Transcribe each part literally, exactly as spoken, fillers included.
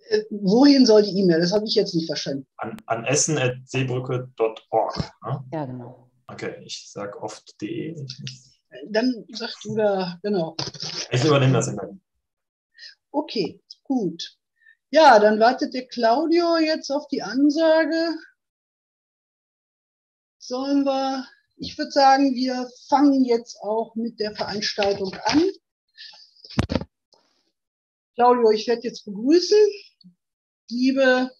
Äh, wohin soll die E-Mail? Das habe ich jetzt nicht verstanden. An, an essen at seebrücke punkt org. Ne? Ja, genau. Okay, ich sage oft de. Dann sagst du da, genau. Ich übernehme das immer. Okay, gut. Ja, dann wartet der Claudio jetzt auf die Ansage. Sollen wir, ich würde sagen, wir fangen jetzt auch mit der Veranstaltung an. Claudio, ich werde jetzt begrüßen. Liebe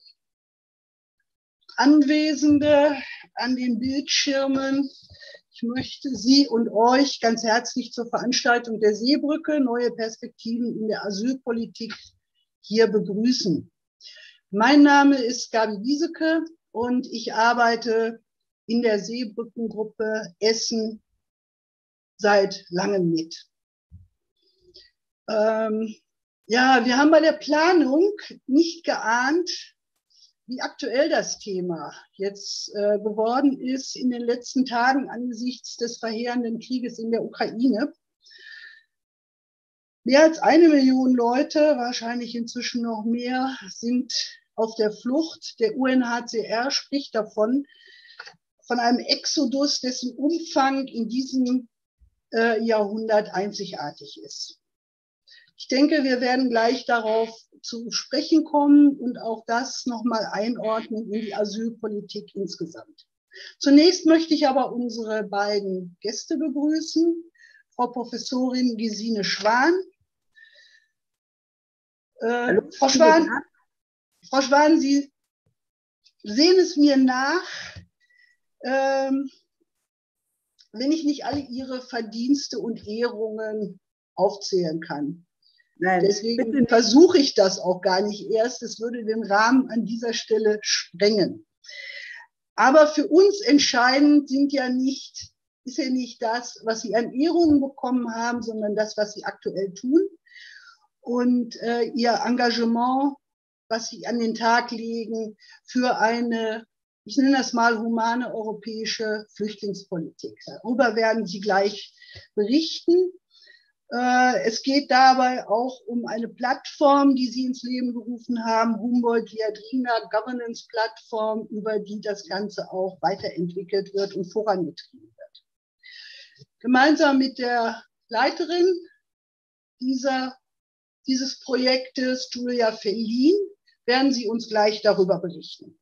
Anwesende an den Bildschirmen, ich möchte Sie und euch ganz herzlich zur Veranstaltung der Seebrücke, neue Perspektiven in der Asylpolitik, hier begrüßen. Mein Name ist Gabi Wieseke und ich arbeite in der Seebrückengruppe Essen seit langem mit. Ähm, ja, wir haben bei der Planung nicht geahnt, wie aktuell das Thema jetzt äh, geworden ist in den letzten Tagen angesichts des verheerenden Krieges in der Ukraine. Mehr als eine Million Leute, wahrscheinlich inzwischen noch mehr, sind auf der Flucht. Der U N H C R spricht davon, von einem Exodus, dessen Umfang in diesem äh, Jahrhundert einzigartig ist. Ich denke, wir werden gleich darauf zu sprechen kommen und auch das nochmal einordnen in die Asylpolitik insgesamt. Zunächst möchte ich aber unsere beiden Gäste begrüßen. Frau Professorin Gesine Schwan. Äh, Frau Schwan, Frau Schwan, Sie sehen es mir nach, ähm, wenn ich nicht alle Ihre Verdienste und Ehrungen aufzählen kann. Nein, deswegen versuche ich das auch gar nicht erst. Es würde den Rahmen an dieser Stelle sprengen. Aber für uns entscheidend sind ja nicht, ist ja nicht das, was Sie an Ehrungen bekommen haben, sondern das, was Sie aktuell tun und äh, Ihr Engagement, was Sie an den Tag legen für eine, ich nenne das mal, humane europäische Flüchtlingspolitik. Darüber werden Sie gleich berichten. Es geht dabei auch um eine Plattform, die Sie ins Leben gerufen haben, Humboldt-Viadrina Governance Plattform, über die das Ganze auch weiterentwickelt wird und vorangetrieben wird. Gemeinsam mit der Leiterin dieser, dieses Projektes, Julia Fellin, werden Sie uns gleich darüber berichten.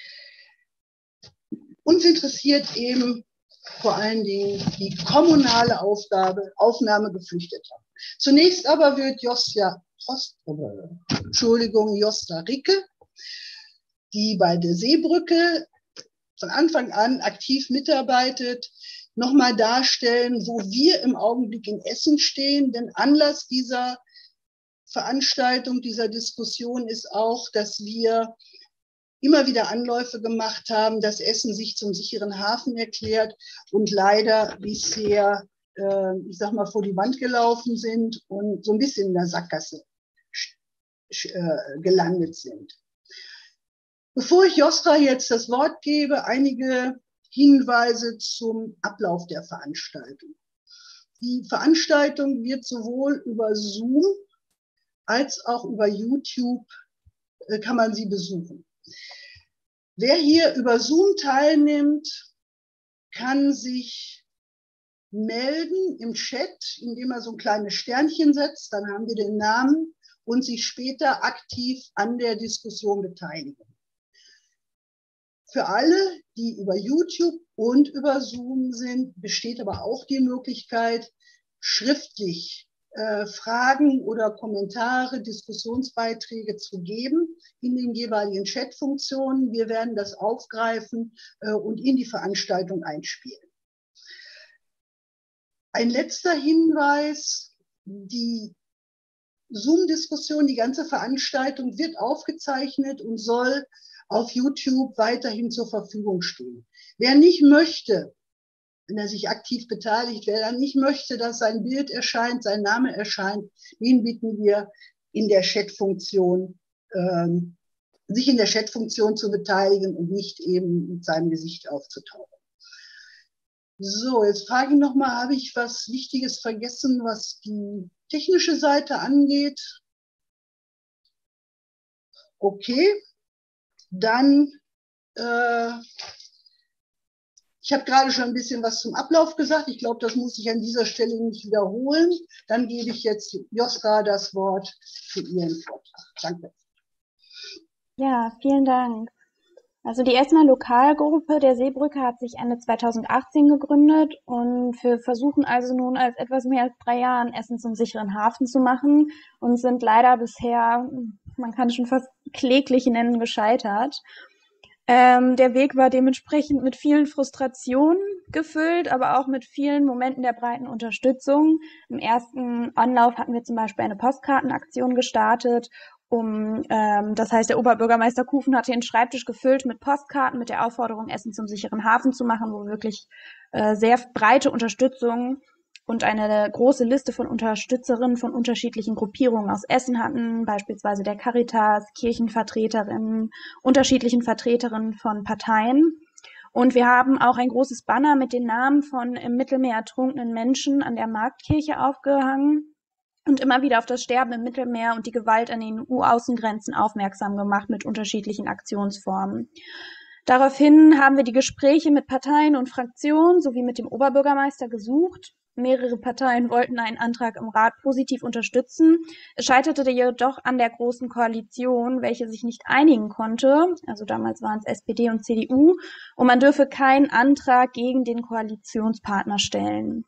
Uns interessiert eben vor allen Dingen die kommunale Aufgabe, Aufnahme Geflüchteter. Zunächst aber wird Josja, Entschuldigung, Josta Ricke, die bei der Seebrücke von Anfang an aktiv mitarbeitet, nochmal darstellen, wo wir im Augenblick in Essen stehen. Denn Anlass dieser Veranstaltung, dieser Diskussion ist auch, dass wir immer wieder Anläufe gemacht haben, dass Essen sich zum sicheren Hafen erklärt und leider bisher, äh, ich sag mal, vor die Wand gelaufen sind und so ein bisschen in der Sackgasse äh, gelandet sind. Bevor ich Jostra jetzt das Wort gebe, einige Hinweise zum Ablauf der Veranstaltung. Die Veranstaltung wird sowohl über Zoom als auch über YouTube äh, kann man sie besuchen. Wer hier über Zoom teilnimmt, kann sich melden im Chat, indem er so ein kleines Sternchen setzt, dann haben wir den Namen und sich später aktiv an der Diskussion beteiligen. Für alle, die über YouTube und über Zoom sind, besteht aber auch die Möglichkeit, schriftlich Äh, Fragen oder Kommentare, Diskussionsbeiträge zu geben in den jeweiligen Chatfunktionen. Wir werden das aufgreifen äh, und in die Veranstaltung einspielen. Ein letzter Hinweis, die Zoom-Diskussion, die ganze Veranstaltung wird aufgezeichnet und soll auf YouTube weiterhin zur Verfügung stehen. Wer nicht möchte, wenn er sich aktiv beteiligt, wer dann nicht möchte, dass sein Bild erscheint, sein Name erscheint, den bitten wir, in der Chatfunktion, ähm, sich in der Chatfunktion zu beteiligen und nicht eben mit seinem Gesicht aufzutauchen. So, jetzt frage ich nochmal, habe ich was Wichtiges vergessen, was die technische Seite angeht? Okay, dann, äh, ich habe gerade schon ein bisschen was zum Ablauf gesagt. Ich glaube, das muss ich an dieser Stelle nicht wiederholen. Dann gebe ich jetzt Joska das Wort für ihren Vortrag. Danke. Ja, vielen Dank. Also die Essener Lokalgruppe der Seebrücke hat sich Ende zweitausendachtzehn gegründet und wir versuchen also nun als etwas mehr als drei Jahren Essen zum sicheren Hafen zu machen und sind leider bisher, man kann es schon fast kläglich nennen, gescheitert. Ähm, der Weg war dementsprechend mit vielen Frustrationen gefüllt, aber auch mit vielen Momenten der breiten Unterstützung. Im ersten Anlauf hatten wir zum Beispiel eine Postkartenaktion gestartet, um, ähm, das heißt, der Oberbürgermeister Kufen hatte den Schreibtisch gefüllt mit Postkarten mit der Aufforderung, Essen zum sicheren Hafen zu machen, wo wir wirklich äh, sehr breite Unterstützung und eine große Liste von Unterstützerinnen von unterschiedlichen Gruppierungen aus Essen hatten, beispielsweise der Caritas, Kirchenvertreterinnen, unterschiedlichen Vertreterinnen von Parteien. Und wir haben auch ein großes Banner mit den Namen von im Mittelmeer ertrunkenen Menschen an der Marktkirche aufgehangen und immer wieder auf das Sterben im Mittelmeer und die Gewalt an den E U-Außengrenzen aufmerksam gemacht mit unterschiedlichen Aktionsformen. Daraufhin haben wir die Gespräche mit Parteien und Fraktionen sowie mit dem Oberbürgermeister gesucht. Mehrere Parteien wollten einen Antrag im Rat positiv unterstützen. Es scheiterte jedoch an der Großen Koalition, welche sich nicht einigen konnte. Also damals waren es S P D und C D U. Und man dürfe keinen Antrag gegen den Koalitionspartner stellen.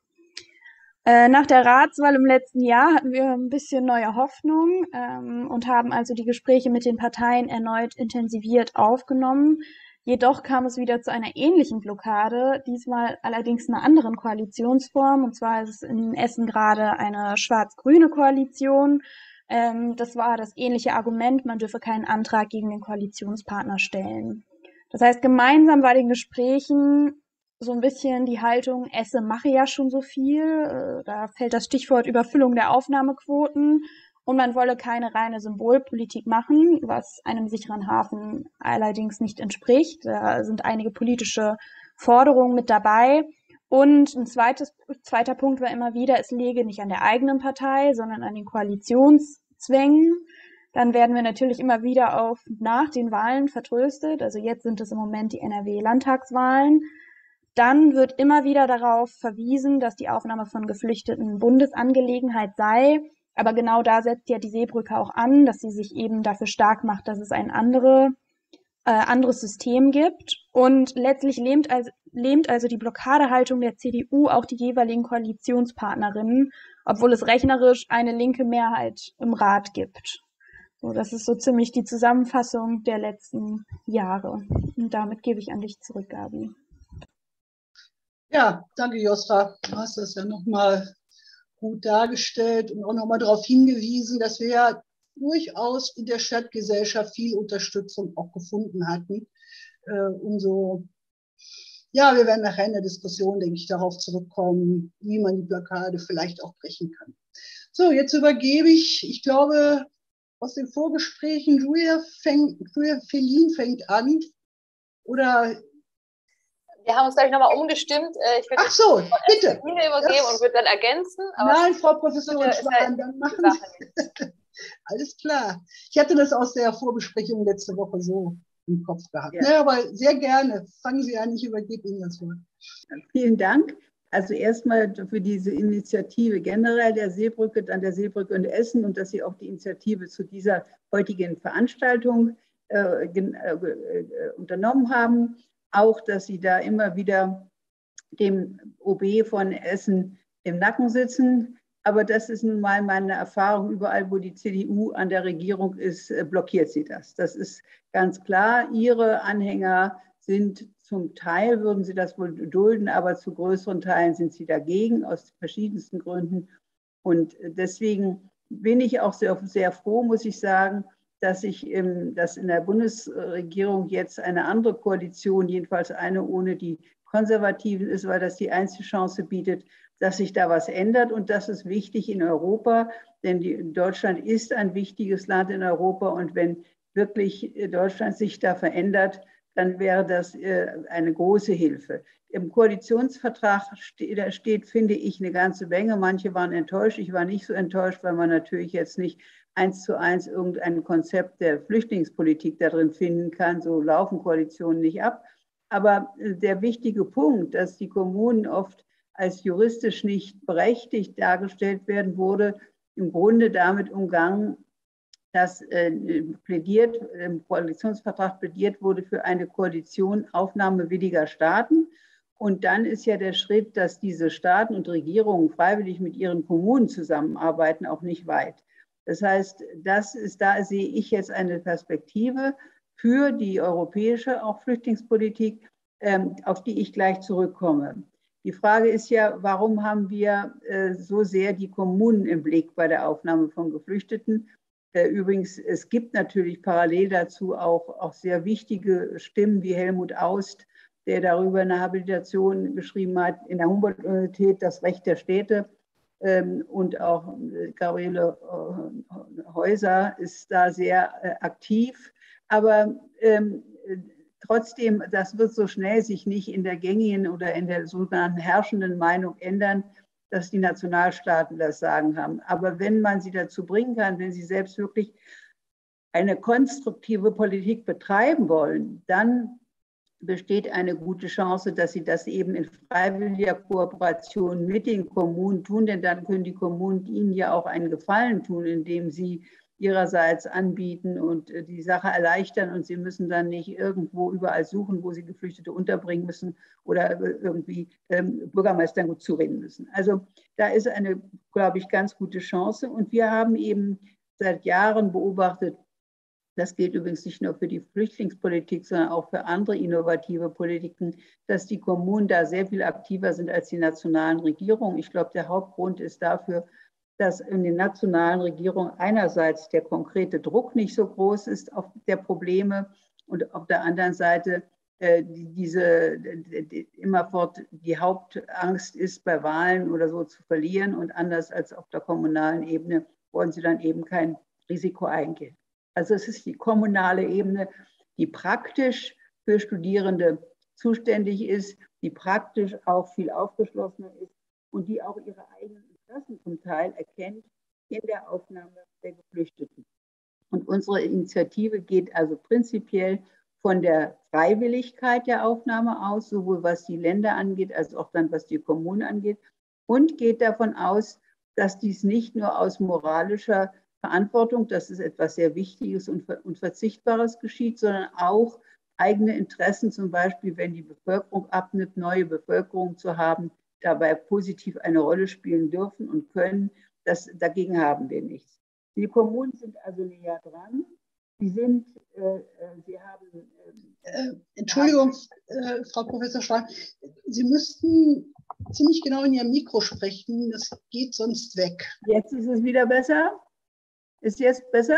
Nach der Ratswahl im letzten Jahr hatten wir ein bisschen neue Hoffnung ähm, und haben also die Gespräche mit den Parteien erneut intensiviert aufgenommen. Jedoch kam es wieder zu einer ähnlichen Blockade, diesmal allerdings in einer anderen Koalitionsform. Und zwar ist es in Essen gerade eine schwarz-grüne Koalition. Ähm, das war das ähnliche Argument, man dürfe keinen Antrag gegen den Koalitionspartner stellen. Das heißt, gemeinsam bei den Gesprächen so ein bisschen die Haltung, Esse mache ja schon so viel. Da fällt das Stichwort Überfüllung der Aufnahmequoten. Und man wolle keine reine Symbolpolitik machen, was einem sicheren Hafen allerdings nicht entspricht. Da sind einige politische Forderungen mit dabei. Und ein zweites, zweiter Punkt war immer wieder, es läge nicht an der eigenen Partei, sondern an den Koalitionszwängen. Dann werden wir natürlich immer wieder auf nach den Wahlen vertröstet. Also jetzt sind es im Moment die N R W-Landtagswahlen. Dann wird immer wieder darauf verwiesen, dass die Aufnahme von Geflüchteten Bundesangelegenheit sei. Aber genau da setzt ja die Seebrücke auch an, dass sie sich eben dafür stark macht, dass es ein andere, äh, anderes System gibt. Und letztlich lähmt also, lähmt also die Blockadehaltung der C D U auch die jeweiligen Koalitionspartnerinnen, obwohl es rechnerisch eine linke Mehrheit im Rat gibt. So, das ist so ziemlich die Zusammenfassung der letzten Jahre. Und damit gebe ich an dich zurück, Gabi. Ja, danke, Josra. Du hast das ja nochmal gut dargestellt und auch nochmal darauf hingewiesen, dass wir ja durchaus in der Stadtgesellschaft viel Unterstützung auch gefunden hatten. Äh, umso, ja, wir werden nachher in der Diskussion, denke ich, darauf zurückkommen, wie man die Blockade vielleicht auch brechen kann. So, jetzt übergebe ich, ich glaube, aus den Vorgesprächen, Julia, fängt, Julia Felin fängt an. Oder wir haben uns gleich nochmal umgestimmt. Ich würde Ach so, bitte. Ihnen übergeben das, und würde dann ergänzen. Aber nein, Frau Professorin Schwan, dann machen Sie. Alles klar. Ich hatte das aus der Vorbesprechung letzte Woche so im Kopf gehabt. Ja. Ja, aber sehr gerne. Fangen Sie an, ich übergebe Ihnen das Wort. Vielen Dank. Also erstmal für diese Initiative generell der Seebrücke, dann der Seebrücke in Essen und dass Sie auch die Initiative zu dieser heutigen Veranstaltung äh, äh, unternommen haben. Auch, dass Sie da immer wieder dem O B von Essen im Nacken sitzen. Aber das ist nun mal meine Erfahrung. Überall, wo die C D U an der Regierung ist, blockiert sie das. Das ist ganz klar. Ihre Anhänger sind zum Teil, würden sie das wohl dulden, aber zu größeren Teilen sind sie dagegen, aus verschiedensten Gründen. Und deswegen bin ich auch sehr, sehr froh, muss ich sagen, dass, ich, dass in der Bundesregierung jetzt eine andere Koalition, jedenfalls eine ohne die Konservativen ist, weil das die einzige Chance bietet, dass sich da was ändert. Und das ist wichtig in Europa, denn die, Deutschland ist ein wichtiges Land in Europa. Und wenn wirklich Deutschland sich da verändert, dann wäre das eine große Hilfe. Im Koalitionsvertrag steht, da steht, finde ich, eine ganze Menge. Manche waren enttäuscht. Ich war nicht so enttäuscht, weil man natürlich jetzt nicht eins zu eins irgendein Konzept der Flüchtlingspolitik darin finden kann. So laufen Koalitionen nicht ab. Aber der wichtige Punkt, dass die Kommunen oft als juristisch nicht berechtigt dargestellt werden, wurde im Grunde damit umgangen, dass äh, plädiert, im Koalitionsvertrag plädiert wurde für eine Koalition aufnahmewilliger Staaten. Und dann ist ja der Schritt, dass diese Staaten und Regierungen freiwillig mit ihren Kommunen zusammenarbeiten, auch nicht weit. Das heißt, das ist, da sehe ich jetzt eine Perspektive für die europäische auch Flüchtlingspolitik, ähm, auf die ich gleich zurückkomme. Die Frage ist ja, warum haben wir äh, so sehr die Kommunen im Blick bei der Aufnahme von Geflüchteten? Äh, übrigens, es gibt natürlich parallel dazu auch, auch sehr wichtige Stimmen wie Helmut Aust, der darüber eine Habilitation geschrieben hat in der Humboldt-Universität, das Recht der Städte. Ähm, und auch äh, Gabriele äh, Häuser ist da sehr äh, aktiv. Aber ähm, trotzdem, das wird so schnell sich nicht in der gängigen oder in der sogenannten herrschenden Meinung ändern, dass die Nationalstaaten das Sagen haben. Aber wenn man sie dazu bringen kann, wenn sie selbst wirklich eine konstruktive Politik betreiben wollen, dann besteht eine gute Chance, dass sie das eben in freiwilliger Kooperation mit den Kommunen tun, denn dann können die Kommunen ihnen ja auch einen Gefallen tun, indem sie ihrerseits anbieten und die Sache erleichtern und sie müssen dann nicht irgendwo überall suchen, wo sie Geflüchtete unterbringen müssen oder irgendwie ähm, Bürgermeistern gut zureden müssen. Also da ist eine, glaube ich, ganz gute Chance und wir haben eben seit Jahren beobachtet, das gilt übrigens nicht nur für die Flüchtlingspolitik, sondern auch für andere innovative Politiken, dass die Kommunen da sehr viel aktiver sind als die nationalen Regierungen. Ich glaube, der Hauptgrund ist dafür, dass in den nationalen Regierungen einerseits der konkrete Druck nicht so groß ist auf der Probleme und auf der anderen Seite äh, diese die, immerfort die Hauptangst ist, bei Wahlen oder so zu verlieren und anders als auf der kommunalen Ebene wollen sie dann eben kein Risiko eingehen. Also es ist die kommunale Ebene, die praktisch für Studierende zuständig ist, die praktisch auch viel aufgeschlossener ist und die auch ihre eigenen Interessen zum Teil erkennt in der Aufnahme der Geflüchteten. Und unsere Initiative geht also prinzipiell von der Freiwilligkeit der Aufnahme aus, sowohl was die Länder angeht, als auch dann was die Kommunen angeht, und geht davon aus, dass dies nicht nur aus moralischer Verantwortung, dass es etwas sehr Wichtiges und Unverzichtbares geschieht, sondern auch eigene Interessen, zum Beispiel, wenn die Bevölkerung abnimmt, neue Bevölkerung zu haben, dabei positiv eine Rolle spielen dürfen und können. Das, dagegen haben wir nichts. Die Kommunen sind also näher dran. Sie sind, äh, sie haben... Äh, Entschuldigung, äh, Frau Professor Schwan, Sie müssten ziemlich genau in Ihr Mikro sprechen, das geht sonst weg. Jetzt ist es wieder besser? Ist jetzt besser?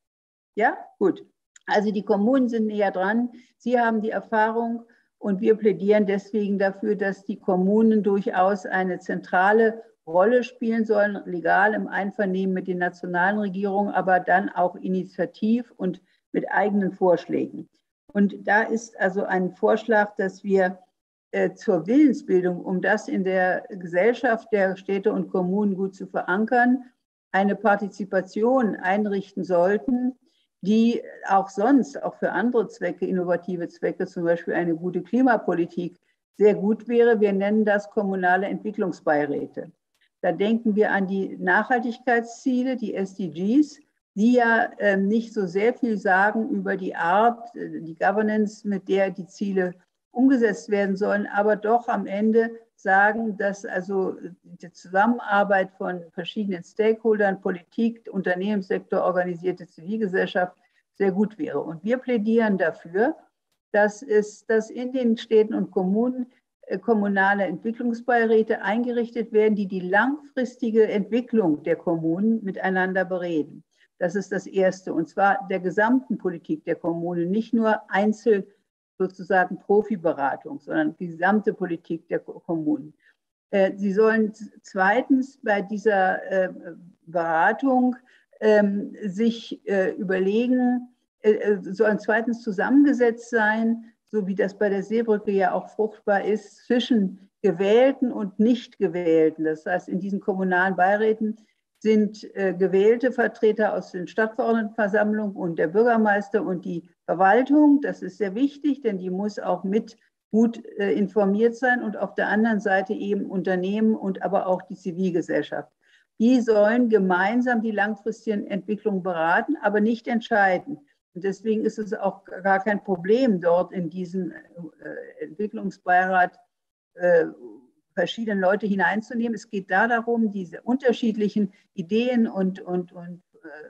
Ja, gut. Also die Kommunen sind näher dran. Sie haben die Erfahrung und wir plädieren deswegen dafür, dass die Kommunen durchaus eine zentrale Rolle spielen sollen, legal im Einvernehmen mit den nationalen Regierungen, aber dann auch initiativ und mit eigenen Vorschlägen. Und da ist also ein Vorschlag, dass wir äh, zur Willensbildung, um das in der Gesellschaft der Städte und Kommunen gut zu verankern, eine Partizipation einrichten sollten, die auch sonst, auch für andere Zwecke, innovative Zwecke, zum Beispiel eine gute Klimapolitik, sehr gut wäre. Wir nennen das kommunale Entwicklungsbeiräte. Da denken wir an die Nachhaltigkeitsziele, die S D Gs, die ja äh, nicht so sehr viel sagen über die Art, die Governance, mit der die Ziele umgesetzt werden sollen, aber doch am Ende sagen, dass also die Zusammenarbeit von verschiedenen Stakeholdern, Politik, Unternehmenssektor, organisierte Zivilgesellschaft sehr gut wäre. Und wir plädieren dafür, dass es, dass in den Städten und Kommunen äh, kommunale Entwicklungsbeiräte eingerichtet werden, die die langfristige Entwicklung der Kommunen miteinander bereden. Das ist das Erste, und zwar der gesamten Politik der Kommunen, nicht nur einzeln sozusagen Profiberatung, sondern die gesamte Politik der Kommunen. Sie sollen zweitens bei dieser Beratung sich überlegen, sollen zweitens zusammengesetzt sein, so wie das bei der Seebrücke ja auch fruchtbar ist, zwischen Gewählten und Nicht-Gewählten. Das heißt, in diesen kommunalen Beiräten sind äh, gewählte Vertreter aus den Stadtverordnetenversammlungen und der Bürgermeister und die Verwaltung. Das ist sehr wichtig, denn die muss auch mit gut äh, informiert sein und auf der anderen Seite eben Unternehmen und aber auch die Zivilgesellschaft. Die sollen gemeinsam die langfristigen Entwicklungen beraten, aber nicht entscheiden. Und deswegen ist es auch gar kein Problem, dort in diesen äh, Entwicklungsbeirat äh, verschiedene Leute hineinzunehmen. Es geht da darum, diese unterschiedlichen Ideen und, und, und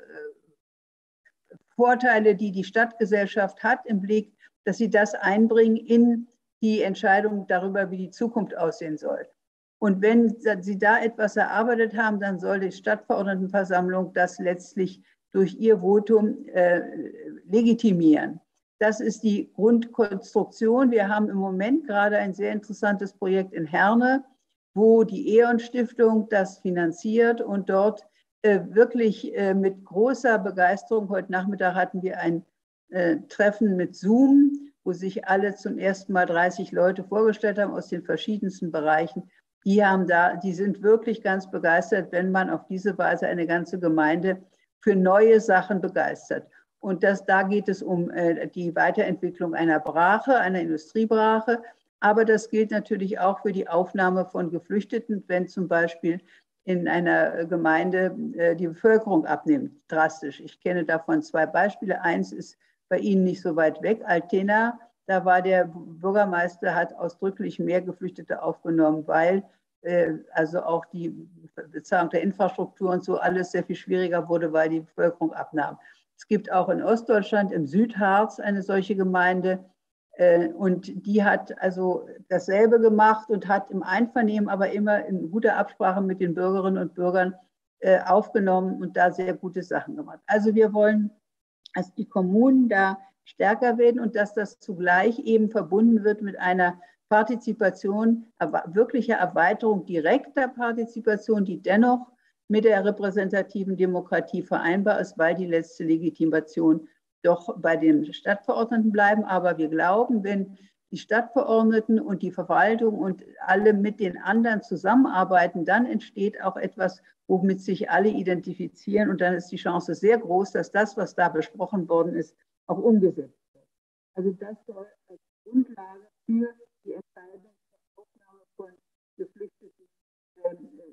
äh, Vorteile, die die Stadtgesellschaft hat, im Blick, dass sie das einbringen in die Entscheidung darüber, wie die Zukunft aussehen soll. Und wenn sie da etwas erarbeitet haben, dann soll die Stadtverordnetenversammlung das letztlich durch ihr Votum äh, legitimieren. Das ist die Grundkonstruktion. Wir haben im Moment gerade ein sehr interessantes Projekt in Herne, wo die E.ON-Stiftung das finanziert und dort äh, wirklich äh, mit großer Begeisterung, heute Nachmittag hatten wir ein äh, Treffen mit Zoom, wo sich alle zum ersten Mal dreißig Leute vorgestellt haben aus den verschiedensten Bereichen. Die, haben da, die sind wirklich ganz begeistert, wenn man auf diese Weise eine ganze Gemeinde für neue Sachen begeistert. Und das, da geht es um äh, die Weiterentwicklung einer Brache, einer Industriebrache. Aber das gilt natürlich auch für die Aufnahme von Geflüchteten, wenn zum Beispiel in einer Gemeinde äh, die Bevölkerung abnimmt, drastisch. Ich kenne davon zwei Beispiele. Eins ist bei Ihnen nicht so weit weg, Altena. Da war der Bürgermeister, hat ausdrücklich mehr Geflüchtete aufgenommen, weil äh, also auch die Bezahlung der Infrastruktur und so alles sehr viel schwieriger wurde, weil die Bevölkerung abnahm. Es gibt auch in Ostdeutschland, im Südharz, eine solche Gemeinde. Äh, und die hat also dasselbe gemacht und hat im Einvernehmen, aber immer in guter Absprache mit den Bürgerinnen und Bürgern äh, aufgenommen und da sehr gute Sachen gemacht. Also wir wollen, dass die Kommunen da stärker werden und dass das zugleich eben verbunden wird mit einer Partizipation, wirklicher Erweiterung direkter Partizipation, die dennoch mit der repräsentativen Demokratie vereinbar ist, weil die letzte Legitimation doch bei den Stadtverordneten bleiben. Aber wir glauben, wenn die Stadtverordneten und die Verwaltung und alle mit den anderen zusammenarbeiten, dann entsteht auch etwas, womit sich alle identifizieren. Und dann ist die Chance sehr groß, dass das, was da besprochen worden ist, auch umgesetzt wird. Also das soll als Grundlage für die Entscheidung zur Aufnahme von Geflüchteten äh,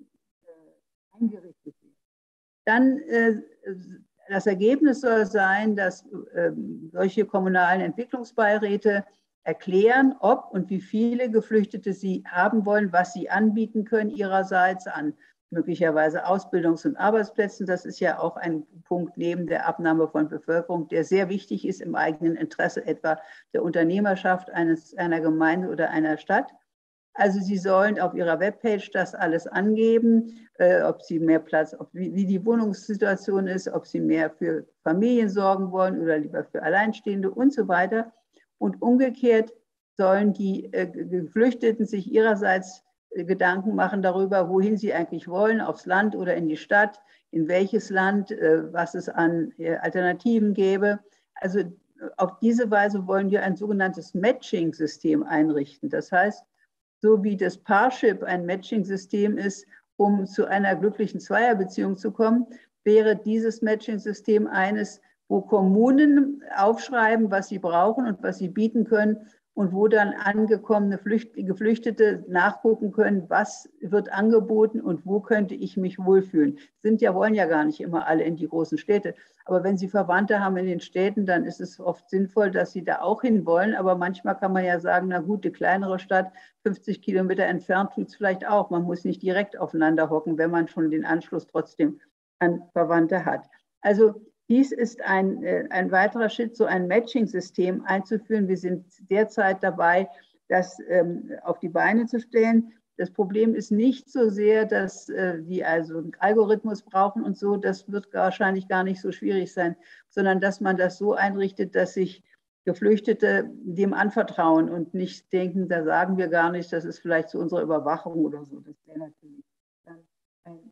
äh, eingerichtet werden. Dann äh, das Ergebnis soll sein, dass äh, solche kommunalen Entwicklungsbeiräte erklären, ob und wie viele Geflüchtete sie haben wollen, was sie anbieten können ihrerseits an möglicherweise Ausbildungs- und Arbeitsplätzen. Das ist ja auch ein Punkt neben der Abnahme von Bevölkerung, der sehr wichtig ist im eigenen Interesse, etwa der Unternehmerschaft eines, einer Gemeinde oder einer Stadt. Also Sie sollen auf Ihrer Webpage das alles angeben, äh, ob Sie mehr Platz, ob, wie, wie die Wohnungssituation ist, ob Sie mehr für Familien sorgen wollen oder lieber für Alleinstehende und so weiter. Und umgekehrt sollen die äh, Geflüchteten sich ihrerseits äh, Gedanken machen darüber, wohin sie eigentlich wollen, aufs Land oder in die Stadt, in welches Land, äh, was es an äh, Alternativen gäbe. Also auf diese Weise wollen wir ein sogenanntes Matching-System einrichten. Das heißt, so wie das Parship ein Matching-System ist, um zu einer glücklichen Zweierbeziehung zu kommen, wäre dieses Matching-System eines, wo Kommunen aufschreiben, was sie brauchen und was sie bieten können und wo dann angekommene Flücht- Geflüchtete nachgucken können, was wird angeboten und wo könnte ich mich wohlfühlen. Sind ja, wollen ja gar nicht immer alle in die großen Städte. Aber wenn sie Verwandte haben in den Städten, dann ist es oft sinnvoll, dass sie da auch hin wollen. Aber manchmal kann man ja sagen, na gut, die kleinere Stadt, fünfzig Kilometer entfernt, tut es vielleicht auch. Man muss nicht direkt aufeinander hocken, wenn man schon den Anschluss trotzdem an Verwandte hat. Also dies ist ein, ein weiterer Schritt, so ein Matching-System einzuführen. Wir sind derzeit dabei, das ähm, auf die Beine zu stellen. Das Problem ist nicht so sehr, dass äh, die also einen Algorithmus brauchen und so, das wird wahrscheinlich gar nicht so schwierig sein, sondern dass man das so einrichtet, dass sich Geflüchtete dem anvertrauen und nicht denken, da sagen wir gar nicht, das ist vielleicht zu unserer Überwachung oder so. Das wäre natürlich dann ein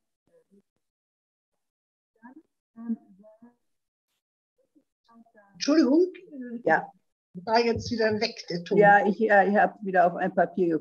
dann, Entschuldigung, ja. war jetzt wieder weg, der Ton. Ja, ich, ich habe wieder auf ein Papier geguckt.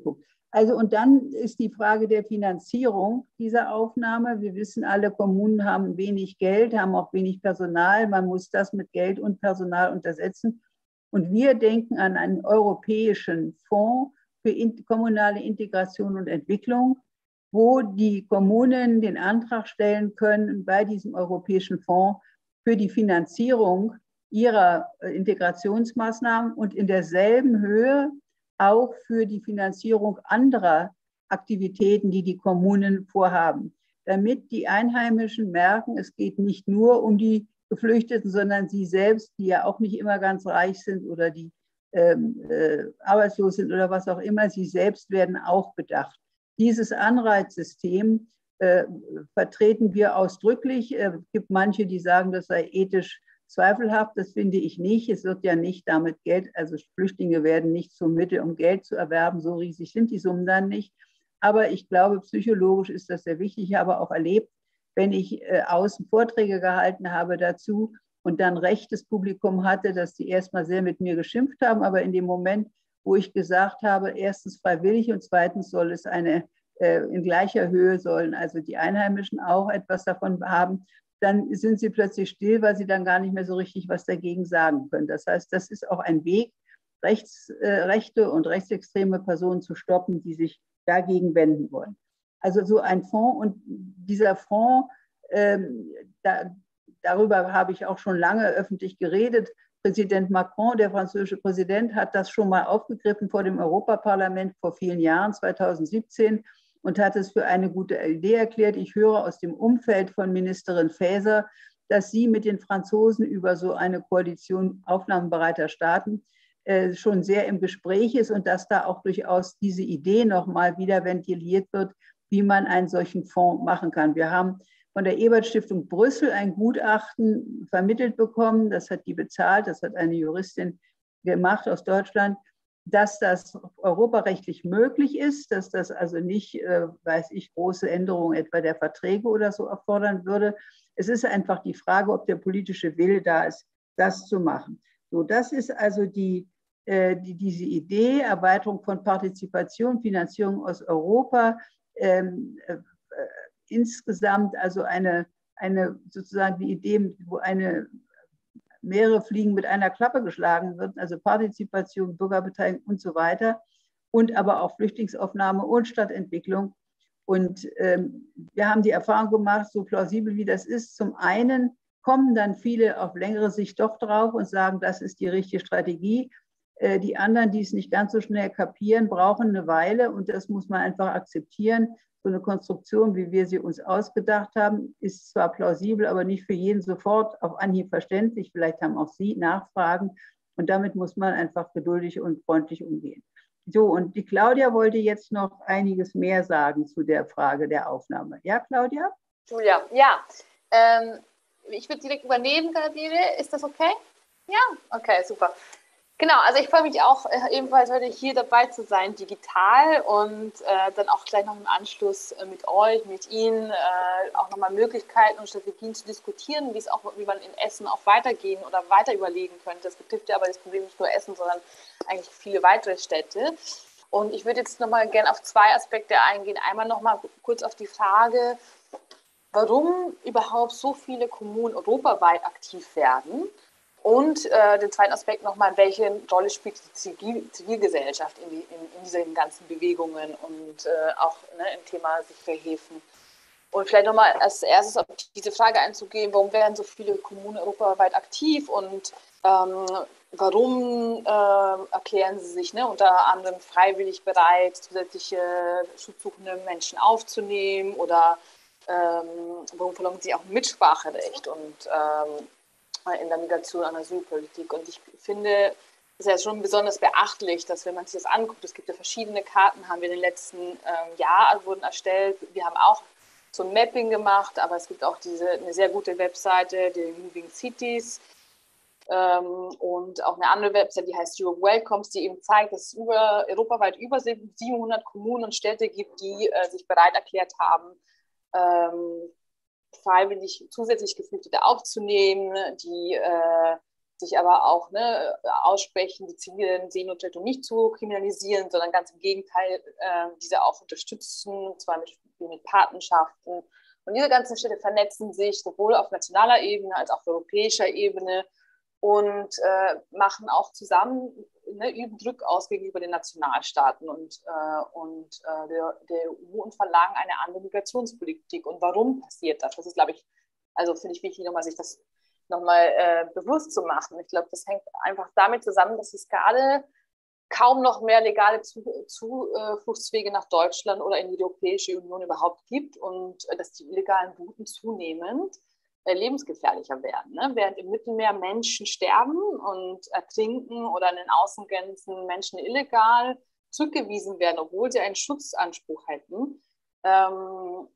Also und dann ist die Frage der Finanzierung dieser Aufnahme. Wir wissen alle, Kommunen haben wenig Geld, haben auch wenig Personal. Man muss das mit Geld und Personal untersetzen. Und wir denken an einen europäischen Fonds für kommunale Integration und Entwicklung, wo die Kommunen den Antrag stellen können bei diesem europäischen Fonds für die Finanzierung ihrer Integrationsmaßnahmen und in derselben Höhe auch für die Finanzierung anderer Aktivitäten, die die Kommunen vorhaben, damit die Einheimischen merken, es geht nicht nur um die Geflüchteten, sondern sie selbst, die ja auch nicht immer ganz reich sind oder die ähm, äh, arbeitslos sind oder was auch immer, sie selbst werden auch bedacht. Dieses Anreizsystem äh, vertreten wir ausdrücklich. Es gibt manche, die sagen, das sei ethisch zweifelhaft. Das finde ich nicht. Es wird ja nicht damit Geld, also Flüchtlinge werden nicht zum Mittel, um Geld zu erwerben. So riesig sind die Summen dann nicht. Aber ich glaube, psychologisch ist das sehr wichtig. Ich habe auch erlebt, wenn ich äh, außen Vorträge gehalten habe dazu und dann rechtes Publikum hatte, dass die erstmal sehr mit mir geschimpft haben, aber in dem Moment, wo ich gesagt habe, erstens freiwillig und zweitens soll es eine, äh, in gleicher Höhe sollen also die Einheimischen auch etwas davon haben, dann sind sie plötzlich still, weil sie dann gar nicht mehr so richtig was dagegen sagen können. Das heißt, das ist auch ein Weg, rechts, äh, rechte und rechtsextreme Personen zu stoppen, die sich dagegen wenden wollen. Also so ein Fonds und dieser Fonds, ähm, da, darüber habe ich auch schon lange öffentlich geredet. Präsident Macron, der französische Präsident, hat das schon mal aufgegriffen vor dem Europaparlament vor vielen Jahren, zweitausendsiebzehn, und hat es für eine gute Idee erklärt. Ich höre aus dem Umfeld von Ministerin Faeser, dass sie mit den Franzosen über so eine Koalition aufnahmebereiter Staaten äh, schon sehr im Gespräch ist und dass da auch durchaus diese Idee nochmal wieder ventiliert wird, wie man einen solchen Fonds machen kann. Wir haben von der Ebert-Stiftung Brüssel ein Gutachten vermittelt bekommen, das hat die bezahlt, das hat eine Juristin gemacht aus Deutschland, dass das europarechtlich möglich ist, dass das also nicht, äh, weiß ich, große Änderungen etwa der Verträge oder so erfordern würde. Es ist einfach die Frage, ob der politische Wille da ist, das zu machen. So, das ist also die, äh, die, diese Idee, Erweiterung von Partizipation, Finanzierung aus Europa, ähm, äh, insgesamt also eine, eine sozusagen die Idee, wo eine mehrere Fliegen mit einer Klappe geschlagen wird, also Partizipation, Bürgerbeteiligung und so weiter, und aber auch Flüchtlingsaufnahme und Stadtentwicklung. Und ähm, wir haben die Erfahrung gemacht, so plausibel wie das ist, zum einen kommen dann viele auf längere Sicht doch drauf und sagen, das ist die richtige Strategie. Äh, die anderen, die es nicht ganz so schnell kapieren, brauchen eine Weile und das muss man einfach akzeptieren. So eine Konstruktion, wie wir sie uns ausgedacht haben, ist zwar plausibel, aber nicht für jeden sofort auf Anhieb verständlich. Vielleicht haben auch Sie Nachfragen und damit muss man einfach geduldig und freundlich umgehen. So, und die Claudia wollte jetzt noch einiges mehr sagen zu der Frage der Aufnahme. Ja, Claudia? Julia, ja. Ähm, ich würde direkt übernehmen, Gabriele. Ist das okay? Ja, okay, super. Genau, also ich freue mich auch äh, ebenfalls heute hier dabei zu sein, digital und äh, dann auch gleich noch im Anschluss äh, mit euch, mit Ihnen äh, auch nochmal Möglichkeiten und Strategien zu diskutieren, wie es auch, wie man in Essen auch weitergehen oder weiter überlegen könnte. Das betrifft ja aber das Problem nicht nur Essen, sondern eigentlich viele weitere Städte. Und ich würde jetzt nochmal gerne auf zwei Aspekte eingehen. Einmal nochmal kurz auf die Frage, warum überhaupt so viele Kommunen europaweit aktiv werden. Und äh, den zweiten Aspekt nochmal, welche Rolle spielt die Zivil Zivilgesellschaft in, die, in, in diesen ganzen Bewegungen und äh, auch ne, im Thema sichere Häfen. Und vielleicht nochmal als erstes auf diese Frage einzugehen, warum werden so viele Kommunen europaweit aktiv und ähm, warum äh, erklären sie sich ne, unter anderem freiwillig bereit, zusätzliche schutzsuchende Menschen aufzunehmen oder ähm, warum verlangen sie auch ein Mitspracherecht und ähm, in der Migration und Asylpolitik. Und ich finde, es ist ja schon besonders beachtlich, dass wenn man sich das anguckt, es gibt ja verschiedene Karten, haben wir in den letzten ähm, Jahren wurden erstellt. Wir haben auch so ein Mapping gemacht, aber es gibt auch diese, eine sehr gute Webseite, die Moving Cities ähm, und auch eine andere Webseite, die heißt Europe Welcomes, die eben zeigt, dass es über, europaweit über siebenhundert Kommunen und Städte gibt, die äh, sich bereit erklärt haben, ähm, freiwillig zusätzlich Geflüchtete aufzunehmen, die äh, sich aber auch ne, aussprechen, die zivilen Seenotrettung nicht zu kriminalisieren, sondern ganz im Gegenteil, äh, diese auch unterstützen, und zwar mit, mit Patenschaften. Und diese ganzen Städte vernetzen sich sowohl auf nationaler Ebene als auch auf europäischer Ebene und äh, machen auch zusammen, ne, üben Druck aus gegenüber den Nationalstaaten und, äh, und äh, der, der E U und verlangen eine andere Migrationspolitik. Und warum passiert das? Das ist, glaube ich, also finde ich wichtig, nochmal sich das nochmal äh, bewusst zu machen. Ich glaube, das hängt einfach damit zusammen, dass es gerade kaum noch mehr legale Zufluchtswege nach Deutschland oder in die Europäische Union überhaupt gibt und äh, dass die illegalen Routen zunehmend äh, lebensgefährlicher werden. Ne? Während im Mittelmeer Menschen sterben und ertrinken oder an den Außengrenzen Menschen illegal zurückgewiesen werden, obwohl sie einen Schutzanspruch hätten, ähm,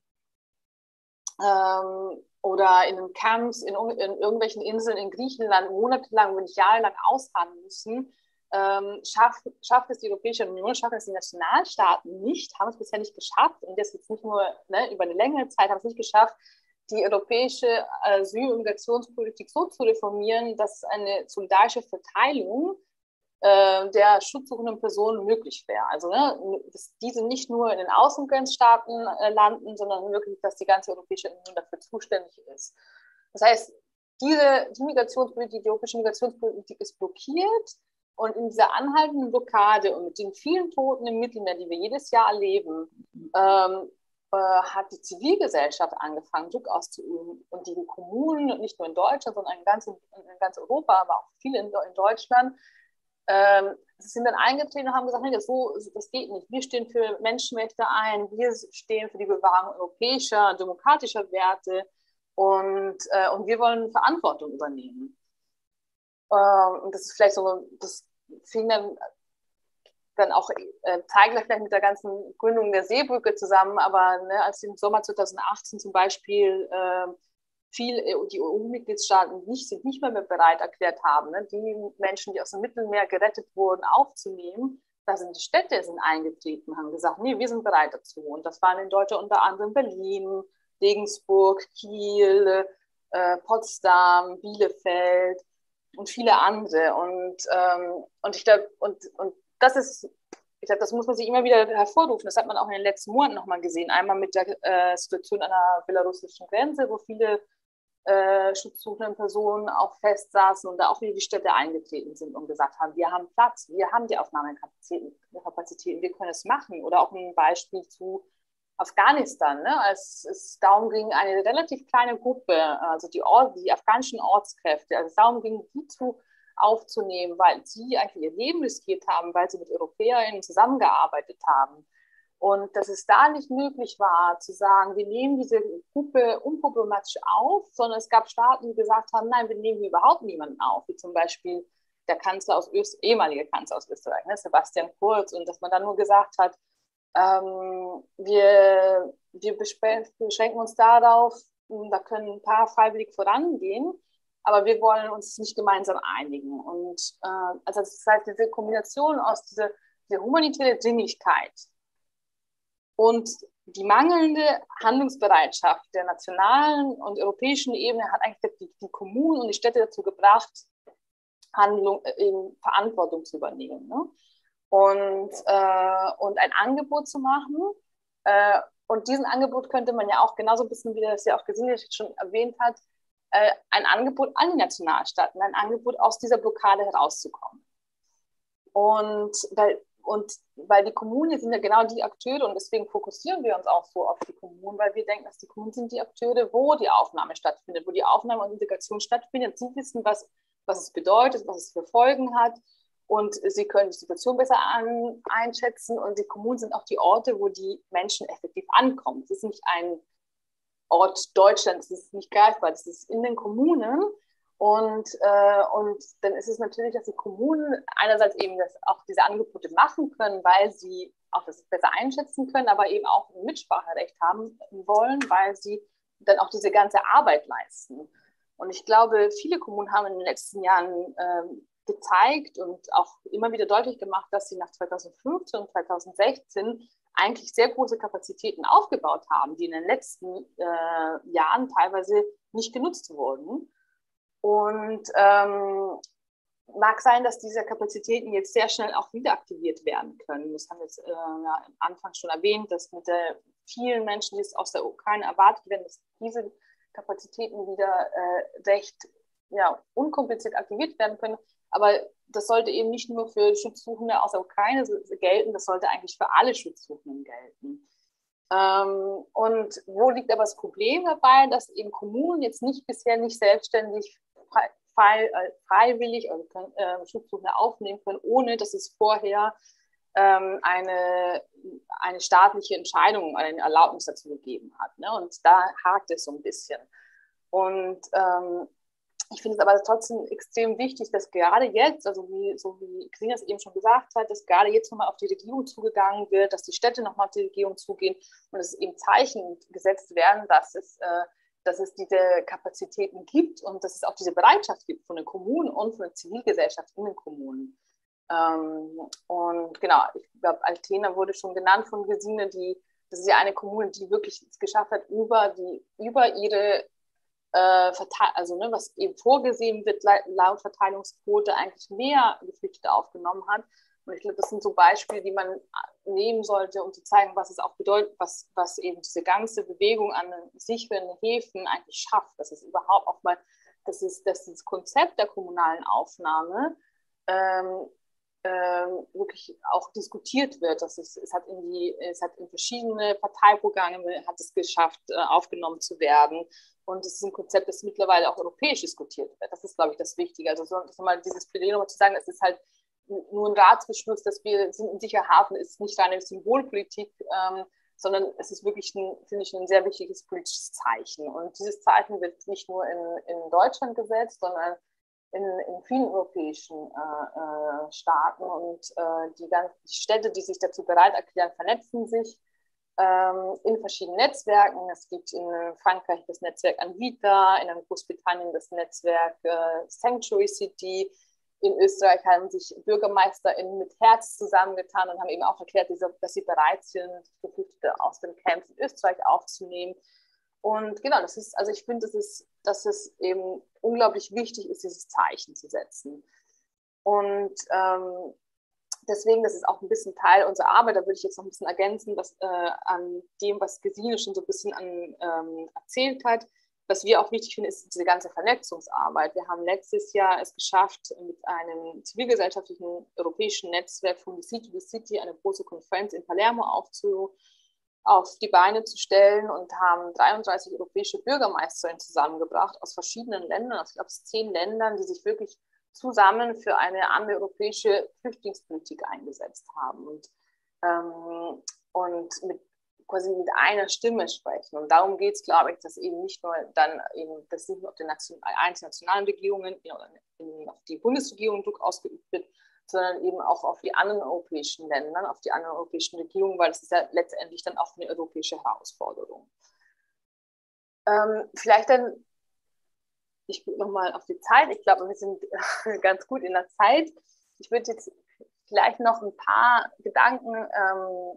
ähm, oder in den Camps, in, in irgendwelchen Inseln in Griechenland monatelang, wenn nicht jahrelang ausharren müssen, ähm, schafft, schafft es die Europäische Union, schafft es die Nationalstaaten nicht, haben es bisher nicht geschafft, und das jetzt nicht nur ne, über eine längere Zeit, haben es nicht geschafft, die europäische Asyl- und Migrationspolitik so zu reformieren, dass eine solidarische Verteilung äh, der schutzsuchenden Personen möglich wäre. Also, ne, dass diese nicht nur in den Außengrenzstaaten äh, landen, sondern wirklich, dass die ganze Europäische Union dafür zuständig ist. Das heißt, diese, die Migrationspolitik, die europäische Migrationspolitik ist blockiert, und in dieser anhaltenden Blockade und mit den vielen Toten im Mittelmeer, die wir jedes Jahr erleben, ähm, äh, hat die Zivilgesellschaft angefangen, Druck auszuüben, und die Kommunen, nicht nur in Deutschland, sondern in ganz, in ganz Europa, aber auch viele in, in Deutschland, ähm, sind dann eingetreten und haben gesagt, nee, das, so, das geht nicht. Wir stehen für Menschenrechte ein, wir stehen für die Bewahrung europäischer, demokratischer Werte, und, äh, und wir wollen Verantwortung übernehmen. Ähm, und das ist vielleicht so, das fing dann, dann auch äh, zeitgleich vielleicht mit der ganzen Gründung der Seebrücke zusammen, aber ne, als im Sommer zweitausendachtzehn zum Beispiel äh, viel die E U-Mitgliedstaaten nicht, sich nicht mehr, mehr bereit erklärt haben, ne, die Menschen, die aus dem Mittelmeer gerettet wurden, aufzunehmen, da sind die Städte sind eingetreten, haben gesagt, nee, wir sind bereit dazu. Und das waren in Deutschland unter anderem Berlin, Regensburg, Kiel, äh, Potsdam, Bielefeld und viele andere. Und, ähm, und ich glaube, und, und das ist, ich glaube, das muss man sich immer wieder hervorrufen. Das hat man auch in den letzten Monaten nochmal gesehen. Einmal mit der äh, Situation an der belarussischen Grenze, wo viele äh, schutzsuchende Personen auch festsaßen und da auch wieder die Städte eingetreten sind und gesagt haben, wir haben Platz, wir haben die Aufnahmekapazitäten, Kapazitäten, wir können es machen. Oder auch ein Beispiel zu Afghanistan, ne? Als es darum ging, eine relativ kleine Gruppe, also die, Or die afghanischen Ortskräfte, als es darum ging, die zu aufzunehmen, weil sie eigentlich ihr Leben riskiert haben, weil sie mit EuropäerInnen zusammengearbeitet haben. Und dass es da nicht möglich war, zu sagen, wir nehmen diese Gruppe unproblematisch auf, sondern es gab Staaten, die gesagt haben, nein, wir nehmen hier überhaupt niemanden auf, wie zum Beispiel der Kanzler aus Öst ehemalige Kanzler aus Österreich, ne, Sebastian Kurz, und dass man dann nur gesagt hat, ähm, wir, wir beschränken uns darauf, da können ein paar freiwillig vorangehen, aber wir wollen uns nicht gemeinsam einigen. Und äh, also das heißt, diese Kombination aus dieser, dieser humanitären Dringlichkeit und die mangelnde Handlungsbereitschaft der nationalen und europäischen Ebene hat eigentlich die, die Kommunen und die Städte dazu gebracht, Handlung, äh, Verantwortung zu übernehmen. Ne? Und, äh, und ein Angebot zu machen. Äh, und diesen Angebot könnte man ja auch genauso ein bisschen, wie das ja auch Gesine schon erwähnt hat, äh, ein Angebot an die Nationalstaaten, ein Angebot aus dieser Blockade herauszukommen. Und weil, und weil die Kommunen sind ja genau die Akteure, und deswegen fokussieren wir uns auch so auf die Kommunen, weil wir denken, dass die Kommunen sind die Akteure, wo die Aufnahme stattfindet, wo die Aufnahme und Integration stattfindet. Sie wissen, was, was es bedeutet, was es für Folgen hat. Und sie können die Situation besser an, einschätzen. Und die Kommunen sind auch die Orte, wo die Menschen effektiv ankommen. Es ist nicht ein Ort Deutschlands, das ist nicht greifbar, das ist in den Kommunen. Und, äh, und dann ist es natürlich, dass die Kommunen einerseits eben das, auch diese Angebote machen können, weil sie auch das besser einschätzen können, aber eben auch ein Mitspracherecht haben wollen, weil sie dann auch diese ganze Arbeit leisten. Und ich glaube, viele Kommunen haben in den letzten Jahren ähm, gezeigt und auch immer wieder deutlich gemacht, dass sie nach zweitausendfünfzehn und zweitausendsechzehn eigentlich sehr große Kapazitäten aufgebaut haben, die in den letzten äh, Jahren teilweise nicht genutzt wurden. Und, ähm, mag sein, dass diese Kapazitäten jetzt sehr schnell auch wieder aktiviert werden können. Das haben wir jetzt äh, ja, am Anfang schon erwähnt, dass mit der vielen Menschen, die es aus der Ukraine erwartet werden, dass diese Kapazitäten wieder äh, recht ja, unkompliziert aktiviert werden können. Aber das sollte eben nicht nur für Schutzsuchende aus der Ukraine gelten, das sollte eigentlich für alle Schutzsuchenden gelten. Ähm, und wo liegt aber das Problem dabei, dass eben Kommunen jetzt nicht bisher nicht selbstständig frei, äh, freiwillig also können, äh, Schutzsuchende aufnehmen können, ohne dass es vorher ähm, eine, eine staatliche Entscheidung, eine Erlaubnis dazu gegeben hat. Ne? Und da hakt es so ein bisschen. Und ähm, ich finde es aber trotzdem extrem wichtig, dass gerade jetzt, also wie, so wie Christina es eben schon gesagt hat, dass gerade jetzt nochmal auf die Regierung zugegangen wird, dass die Städte nochmal auf die Regierung zugehen und dass es eben Zeichen gesetzt werden, dass es, äh, dass es diese Kapazitäten gibt und dass es auch diese Bereitschaft gibt von den Kommunen und von der Zivilgesellschaft in den Kommunen. Ähm, und genau, ich glaube, Altena wurde schon genannt von Gesine, die, das ist ja eine Kommune, die wirklich es geschafft hat, über, die, über ihre also ne, was eben vorgesehen wird laut Verteilungsquote, eigentlich mehr Geflüchtete aufgenommen hat. Und ich glaube, das sind so Beispiele, die man nehmen sollte, um zu zeigen, was es auch bedeutet, was, was eben diese ganze Bewegung an sicheren Häfen eigentlich schafft. Dass es überhaupt auch mal, dass, es, dass das Konzept der kommunalen Aufnahme ähm, ähm, wirklich auch diskutiert wird. Das ist, es, hat in die, es hat in verschiedene Parteiprogramme hat es geschafft, äh, aufgenommen zu werden. Und es ist ein Konzept, das mittlerweile auch europäisch diskutiert wird. Das ist, glaube ich, das Wichtige. Also so, so mal dieses Plädoyer nochmal zu sagen, es ist halt nur ein Ratsbeschluss, dass wir sind in sicher Hafen, ist nicht reine Symbolpolitik, ähm, sondern es ist wirklich, ein, finde ich, ein sehr wichtiges politisches Zeichen. Und dieses Zeichen wird nicht nur in, in Deutschland gesetzt, sondern in, in vielen europäischen äh, äh, Staaten. Und äh, die, ganzen, die Städte, die sich dazu bereit erklären, vernetzen sich in verschiedenen Netzwerken. Es gibt in Frankreich das Netzwerk Anvita, in Großbritannien das Netzwerk äh, Sanctuary City. In Österreich haben sich BürgermeisterInnen mit Herz zusammengetan und haben eben auch erklärt, dass sie bereit sind, Geflüchtete aus den Camps in Österreich aufzunehmen. Und genau, das ist, also ich finde, dass es, dass es eben unglaublich wichtig ist, dieses Zeichen zu setzen. Und ähm, deswegen, das ist auch ein bisschen Teil unserer Arbeit, da würde ich jetzt noch ein bisschen ergänzen, was, äh, an dem, was Gesine schon so ein bisschen an, ähm, erzählt hat. Was wir auch wichtig finden, ist diese ganze Vernetzungsarbeit. Wir haben letztes Jahr es geschafft, mit einem zivilgesellschaftlichen europäischen Netzwerk von The City to the City eine große Konferenz in Palermo aufzu, auf die Beine zu stellen und haben dreiunddreißig europäische Bürgermeisterinnen zusammengebracht aus verschiedenen Ländern, aus, ich glaube, zehn Ländern, die sich wirklich zusammen für eine andere europäische Flüchtlingspolitik eingesetzt haben und, ähm, und mit, quasi mit einer Stimme sprechen. Und darum geht es, glaube ich, dass eben nicht nur dann eben, dass nicht nur auf den Nation, einzelnen nationalen Regierungen oder auf die Bundesregierung Druck ausgeübt wird, sondern eben auch auf die anderen europäischen Länder, auf die anderen europäischen Regierungen, weil das ist ja letztendlich dann auch eine europäische Herausforderung. Ähm, vielleicht dann Ich gucke nochmal auf die Zeit. Ich glaube, wir sind ganz gut in der Zeit. Ich würde jetzt vielleicht noch ein paar Gedanken ähm,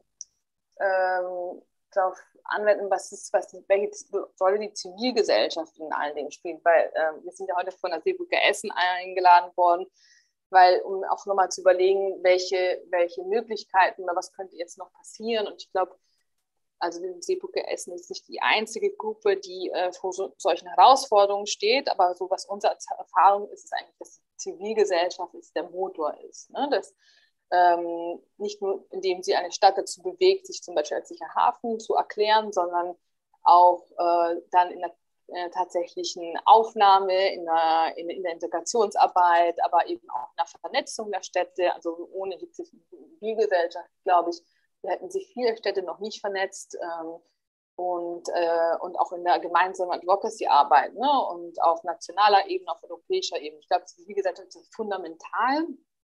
ähm, darauf anwenden, was ist, was, welche Rolle die Zivilgesellschaft in allen Dingen spielt. Weil äh, wir sind ja heute von der Seebrücke Essen eingeladen worden, weil um auch nochmal zu überlegen, welche, welche Möglichkeiten oder was könnte jetzt noch passieren. Und ich glaube, also die Seebrücke Essen ist nicht die einzige Gruppe, die äh, vor so, solchen Herausforderungen steht, aber so was unsere Erfahrung ist, ist eigentlich, dass die Zivilgesellschaft ist, der Motor ist. Ne? Dass, ähm, nicht nur, indem sie eine Stadt dazu bewegt, sich zum Beispiel als sicherer Hafen zu erklären, sondern auch äh, dann in der, in der tatsächlichen Aufnahme, in der, in, in der Integrationsarbeit, aber eben auch in der Vernetzung der Städte. Also ohne die Zivilgesellschaft, glaube ich, hätten sich viele Städte noch nicht vernetzt ähm, und, äh, und auch in der gemeinsamen Advocacy-Arbeit, ne? Und auf nationaler Ebene, auf europäischer Ebene. Ich glaube, wie gesagt, das ist fundamental.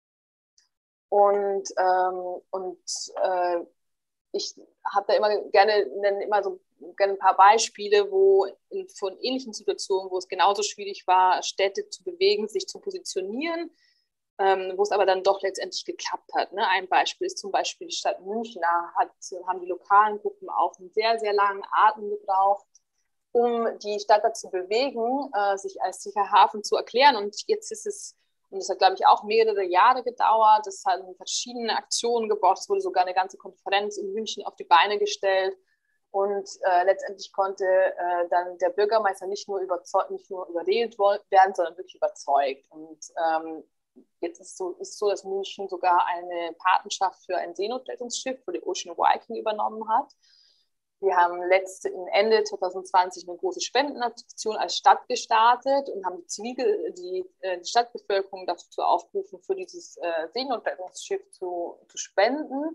Und, ähm, und äh, ich habe da immer gerne, nenne immer so gerne ein paar Beispiele, wo in, von ähnlichen Situationen, wo es genauso schwierig war, Städte zu bewegen, sich zu positionieren, Ähm, wo es aber dann doch letztendlich geklappt hat. Ne? Ein Beispiel ist zum Beispiel die Stadt München. Da hat, haben die lokalen Gruppen auch einen sehr, sehr langen Atem gebraucht, um die Stadt dazu bewegen, äh, sich als sicherer Hafen zu erklären. Und jetzt ist es Und das hat, glaube ich, auch mehrere Jahre gedauert. Es hat verschiedene Aktionen gebraucht. Es wurde sogar eine ganze Konferenz in München auf die Beine gestellt. Und äh, letztendlich konnte äh, dann der Bürgermeister nicht nur, überzeug- nicht nur überredet werden, sondern wirklich überzeugt. Und ähm, jetzt ist es so, ist so, dass München sogar eine Patenschaft für ein Seenotrettungsschiff, für die Ocean Viking, übernommen hat. Wir haben letzte, Ende zwanzig zwanzig eine große Spendenaktion als Stadt gestartet und haben die, Zivil, die, die Stadtbevölkerung dazu aufgerufen, für dieses äh, Seenotrettungsschiff zu, zu spenden.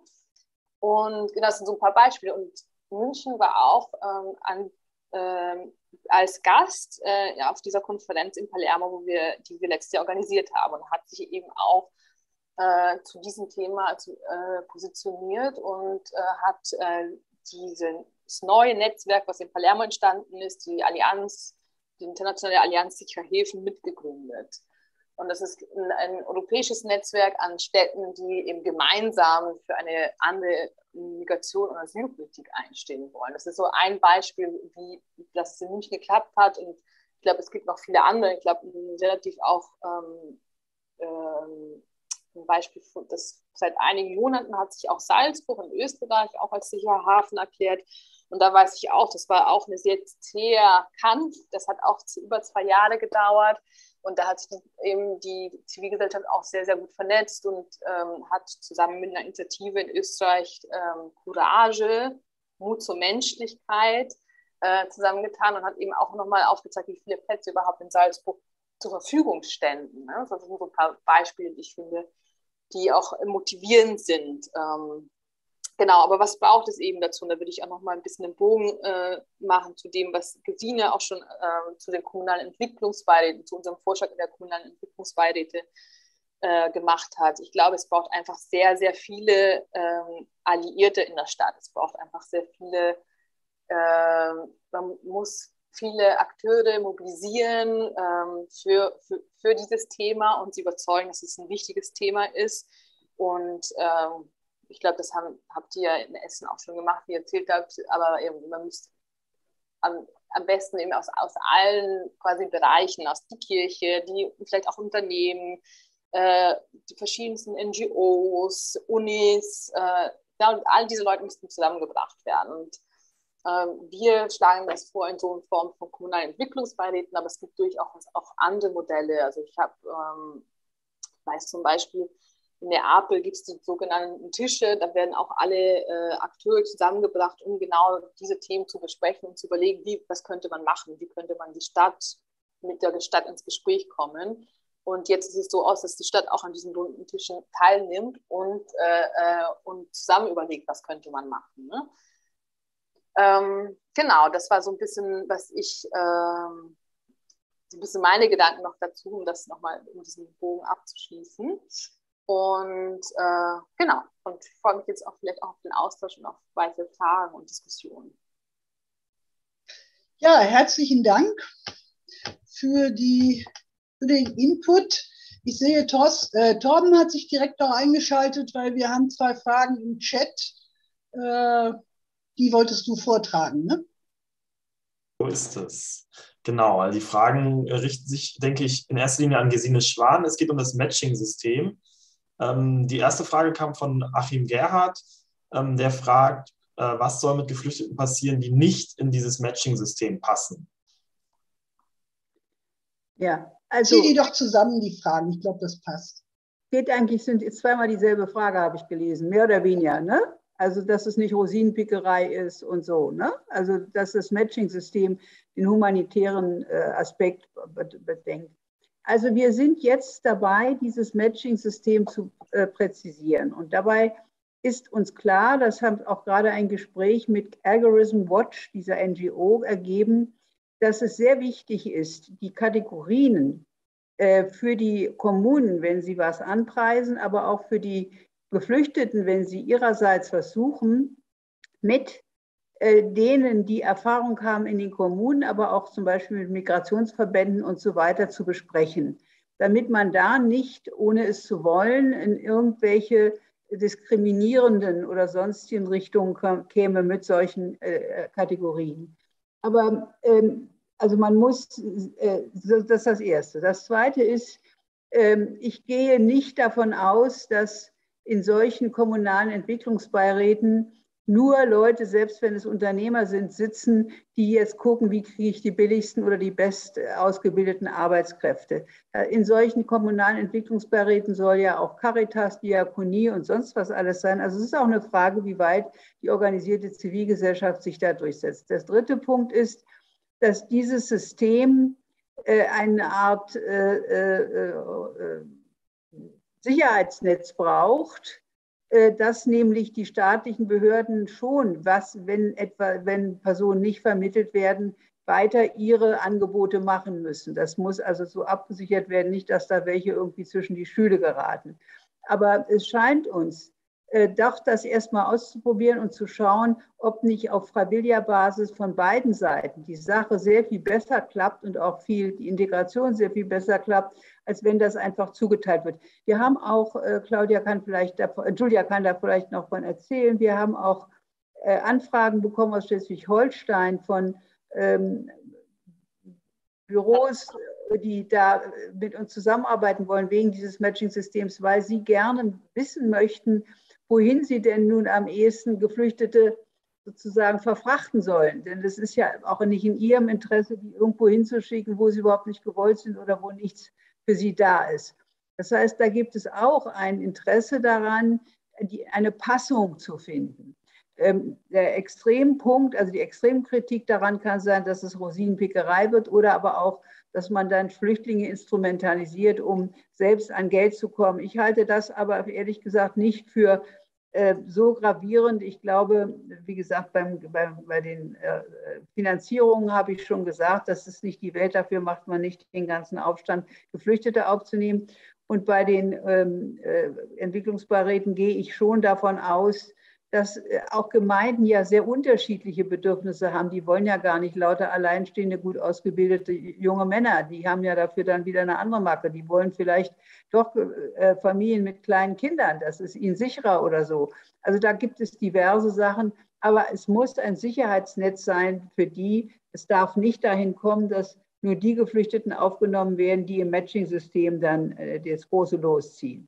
Und genau, das sind so ein paar Beispiele. Und München war auch ähm, an, äh, als Gast äh, ja, auf dieser Konferenz in Palermo, wo wir, die wir letztes Jahr organisiert haben, und hat sich eben auch äh, zu diesem Thema zu, äh, positioniert und äh, hat äh, dieses neue Netzwerk, was in Palermo entstanden ist, die Allianz, die Internationale Allianz sicherer Häfen, mitgegründet. Und das ist ein, ein europäisches Netzwerk an Städten, die eben gemeinsam für eine andere Migration- und Asylpolitik einstehen wollen. Das ist so ein Beispiel, wie das in München geklappt hat. Und ich glaube, es gibt noch viele andere. Ich glaube, relativ auch ähm, ähm, ein Beispiel, das seit einigen Monaten hat sich auch Salzburg in Österreich auch als sicherer Hafen erklärt. Und da weiß ich auch, das war auch eine sehr zäher Kampf. Das hat auch über zwei Jahre gedauert. Und da hat sich eben die Zivilgesellschaft auch sehr, sehr gut vernetzt und ähm, hat zusammen mit einer Initiative in Österreich ähm, Courage, Mut zur Menschlichkeit äh, zusammengetan und hat eben auch nochmal aufgezeigt, wie viele Plätze überhaupt in Salzburg zur Verfügung ständen. Ne? Das sind so ein paar Beispiele, die ich finde, die auch motivierend sind. Ähm, Genau, aber was braucht es eben dazu? Und da würde ich auch noch mal ein bisschen einen Bogen äh, machen zu dem, was Gesine auch schon äh, zu den kommunalen Entwicklungsbeiräten, zu unserem Vorschlag in der kommunalen Entwicklungsbeiräte äh, gemacht hat. Ich glaube, es braucht einfach sehr, sehr viele ähm, Alliierte in der Stadt. Es braucht einfach sehr viele, äh, man muss viele Akteure mobilisieren ähm, für, für, für dieses Thema und sie überzeugen, dass es ein wichtiges Thema ist. Und ähm, ich glaube, das haben, habt ihr in Essen auch schon gemacht, wie ihr erzählt habt, aber eben, man müsste am, am besten eben aus, aus allen quasi Bereichen, aus die Kirche, die vielleicht auch Unternehmen, äh, die verschiedensten N G Os, Unis, äh, ja, und all diese Leute müssten zusammengebracht werden. Und äh, wir schlagen das vor in so einer Form von kommunalen Entwicklungsbeiräten, aber es gibt durchaus auch andere Modelle. Also ich habe, ähm, weiß zum Beispiel, in Neapel gibt es die sogenannten Tische, da werden auch alle äh, Akteure zusammengebracht, um genau diese Themen zu besprechen und zu überlegen, wie, was könnte man machen, wie könnte man die Stadt mit der Stadt ins Gespräch kommen. Und jetzt sieht es so aus, dass die Stadt auch an diesen runden Tischen teilnimmt und, äh, und zusammen überlegt, was könnte man machen. Ne? Ähm, genau, das war so ein bisschen, was ich, ähm, so ein bisschen meine Gedanken noch dazu, um das nochmal, um diesen Bogen abzuschließen. Und äh, genau, und ich freue mich jetzt auch vielleicht auch auf den Austausch und auf weitere Fragen und Diskussionen. Ja, herzlichen Dank für, die, für den Input. Ich sehe, Thors, äh, Torben hat sich direkt auch eingeschaltet, weil wir haben zwei Fragen im Chat. Äh, die wolltest du vortragen, ne? So ist es. Genau, also die Fragen richten sich, denke ich, in erster Linie an Gesine Schwan. Es geht um das Matching-System. Ähm, die erste Frage kam von Achim Gerhardt, ähm, der fragt, äh, was soll mit Geflüchteten passieren, die nicht in dieses Matching-System passen? Ja, also. Zieh die doch zusammen, die Fragen. Ich glaube, das passt. Geht eigentlich, sind jetzt zweimal dieselbe Frage, habe ich gelesen, mehr oder weniger, ne? Also, dass es nicht Rosinenpickerei ist und so, ne? Also, dass das Matching-System den humanitären äh, Aspekt bedenkt. Also wir sind jetzt dabei, dieses Matching-System zu äh, präzisieren. Und dabei ist uns klar, das hat auch gerade ein Gespräch mit Algorithm Watch, dieser N G O, ergeben, dass es sehr wichtig ist, die Kategorien äh, für die Kommunen, wenn sie was anpreisen, aber auch für die Geflüchteten, wenn sie ihrerseits versuchen, mit denen, die Erfahrung haben in den Kommunen, aber auch zum Beispiel mit Migrationsverbänden und so weiter zu besprechen, damit man da nicht, ohne es zu wollen, in irgendwelche diskriminierenden oder sonstigen Richtungen käme mit solchen äh, Kategorien. Aber ähm, also man muss, äh, das ist das Erste. Das Zweite ist, Ich gehe nicht davon aus, dass in solchen kommunalen Entwicklungsbeiräten nur Leute, selbst wenn es Unternehmer sind, sitzen, die jetzt gucken, wie kriege ich die billigsten oder die best ausgebildeten Arbeitskräfte. In solchen kommunalen Entwicklungsbeiräten soll ja auch Caritas, Diakonie und sonst was alles sein. Also es ist auch eine Frage, wie weit die organisierte Zivilgesellschaft sich da durchsetzt. Der dritte Punkt ist, dass dieses System äh, eine Art äh, äh, äh, Sicherheitsnetz braucht, dass nämlich die staatlichen Behörden schon, was, wenn etwa, wenn Personen nicht vermittelt werden, weiter ihre Angebote machen müssen. Das muss also so abgesichert werden, nicht, dass da welche irgendwie zwischen die Stühle geraten. Aber es scheint uns, äh, doch das erstmal auszuprobieren und zu schauen, ob nicht auf freiwilliger Basis von beiden Seiten die Sache sehr viel besser klappt und auch viel, die Integration sehr viel besser klappt, als wenn das einfach zugeteilt wird. Wir haben auch, äh, Claudia kann vielleicht, davon, Julia kann da vielleicht noch von erzählen, wir haben auch äh, Anfragen bekommen aus Schleswig-Holstein von ähm, Büros, die da mit uns zusammenarbeiten wollen wegen dieses Matching-Systems, weil sie gerne wissen möchten, wohin sie denn nun am ehesten Geflüchtete sozusagen verfrachten sollen. Denn es ist ja auch nicht in ihrem Interesse, die irgendwo hinzuschicken, wo sie überhaupt nicht gewollt sind oder wo nichts für sie da ist. Das heißt, da gibt es auch ein Interesse daran, die, eine Passung zu finden. Ähm, der Extrempunkt, also die Extremkritik daran kann sein, dass es Rosinenpickerei wird oder aber auch, dass man dann Flüchtlinge instrumentalisiert, um selbst an Geld zu kommen. Ich halte das aber ehrlich gesagt nicht für äh, so gravierend. Ich glaube, wie gesagt, beim, beim, bei den äh, Finanzierungen habe ich schon gesagt, das ist nicht die Welt, dafür macht man nicht den ganzen Aufstand, Geflüchtete aufzunehmen. Und bei den ähm, äh, Entwicklungsbeiräten gehe ich schon davon aus, dass auch Gemeinden ja sehr unterschiedliche Bedürfnisse haben. Die wollen ja gar nicht lauter alleinstehende, gut ausgebildete junge Männer. Die haben ja dafür dann wieder eine andere Marke. Die wollen vielleicht doch äh, Familien mit kleinen Kindern. Das ist ihnen sicherer oder so. Also da gibt es diverse Sachen. Aber es muss ein Sicherheitsnetz sein für die. Es darf nicht dahin kommen, dass nur die Geflüchteten aufgenommen werden, die im Matching-System dann äh, das große Los ziehen.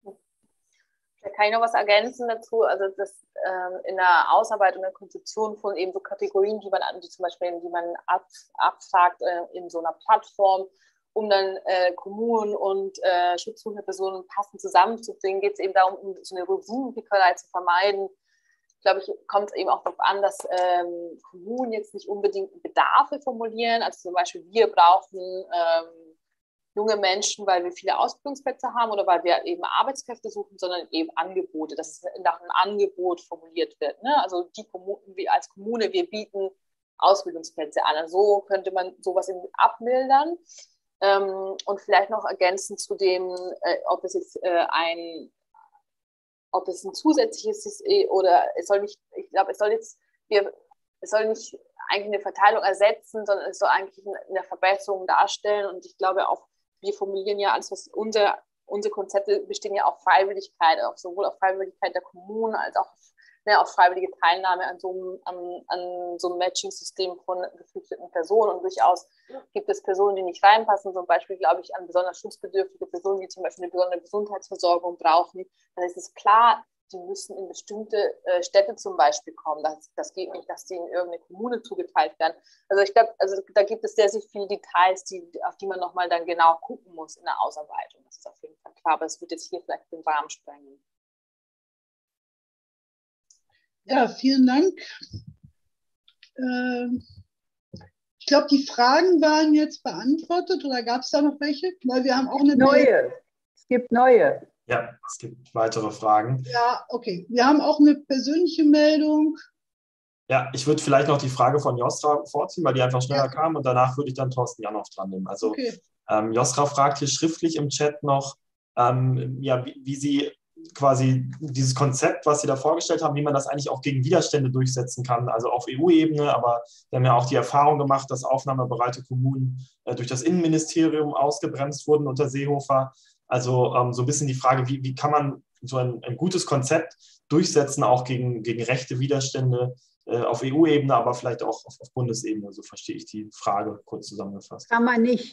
Da kann ich noch was ergänzen dazu. Also das ähm, in der Ausarbeitung der Konzeption von eben so Kategorien, die man die zum Beispiel, die man ab, abfragt äh, in so einer Plattform, um dann äh, Kommunen und äh, schutzsuchende Personen passend zusammenzubringen, geht es eben darum, um so eine Rosinenpickerei zu vermeiden. Ich glaube, ich kommt es eben auch darauf an, dass ähm, Kommunen jetzt nicht unbedingt Bedarfe formulieren. Also zum Beispiel, wir brauchen ähm, junge Menschen, weil wir viele Ausbildungsplätze haben oder weil wir eben Arbeitskräfte suchen, sondern eben Angebote, dass es nach einem Angebot formuliert wird. Ne? Also die Kommunen, wir als Kommune, wir bieten Ausbildungsplätze an. Also so könnte man sowas eben abmildern. Ähm, und vielleicht noch ergänzen zu dem, äh, ob es jetzt äh, ein, ob es ein zusätzliches ist oder es soll nicht, ich glaube, es soll jetzt, wir, es soll nicht eigentlich eine Verteilung ersetzen, sondern es soll eigentlich eine Verbesserung darstellen. Und ich glaube auch, wir formulieren ja alles, was unser, unsere Konzepte bestehen ja auf Freiwilligkeit, auch sowohl auf Freiwilligkeit der Kommunen als auch ne, auf freiwillige Teilnahme an so einem, an, an so einem Matching-System von geflüchteten Personen. Und durchaus gibt es Personen, die nicht reinpassen, zum Beispiel, glaube ich, an besonders schutzbedürftige Personen, die zum Beispiel eine besondere Gesundheitsversorgung brauchen. Dann ist es klar, die müssen in bestimmte äh, Städte zum Beispiel kommen. Das, das geht nicht, dass die in irgendeine Kommune zugeteilt werden. Also ich glaube, also da gibt es sehr, sehr viele Details, die, auf die man nochmal dann genau gucken muss in der Ausarbeitung. Das ist auf jeden Fall klar, aber es wird jetzt hier vielleicht den Rahmen sprengen. Ja, vielen Dank. Ähm, ich glaube, die Fragen waren jetzt beantwortet oder gab es da noch welche? Weil wir haben auch eine neue. Mail. Es gibt neue. Ja, es gibt weitere Fragen. Ja, okay. Wir haben auch eine persönliche Meldung. Ja, ich würde vielleicht noch die Frage von Jostra vorziehen, weil die einfach schneller ja. kam und danach würde ich dann Thorsten Janov dran nehmen. Also okay. ähm, Jostra fragt hier schriftlich im Chat noch, ähm, ja, wie, wie Sie quasi dieses Konzept, was Sie da vorgestellt haben, wie man das eigentlich auch gegen Widerstände durchsetzen kann, also auf E U-Ebene, aber wir haben ja auch die Erfahrung gemacht, dass aufnahmebereite Kommunen äh, durch das Innenministerium ausgebremst wurden unter Seehofer. Also ähm, so ein bisschen die Frage, wie, wie kann man so ein, ein gutes Konzept durchsetzen, auch gegen, gegen rechte Widerstände äh, auf E U-Ebene, aber vielleicht auch auf, auf Bundesebene. So verstehe ich die Frage kurz zusammengefasst. Kann man nicht.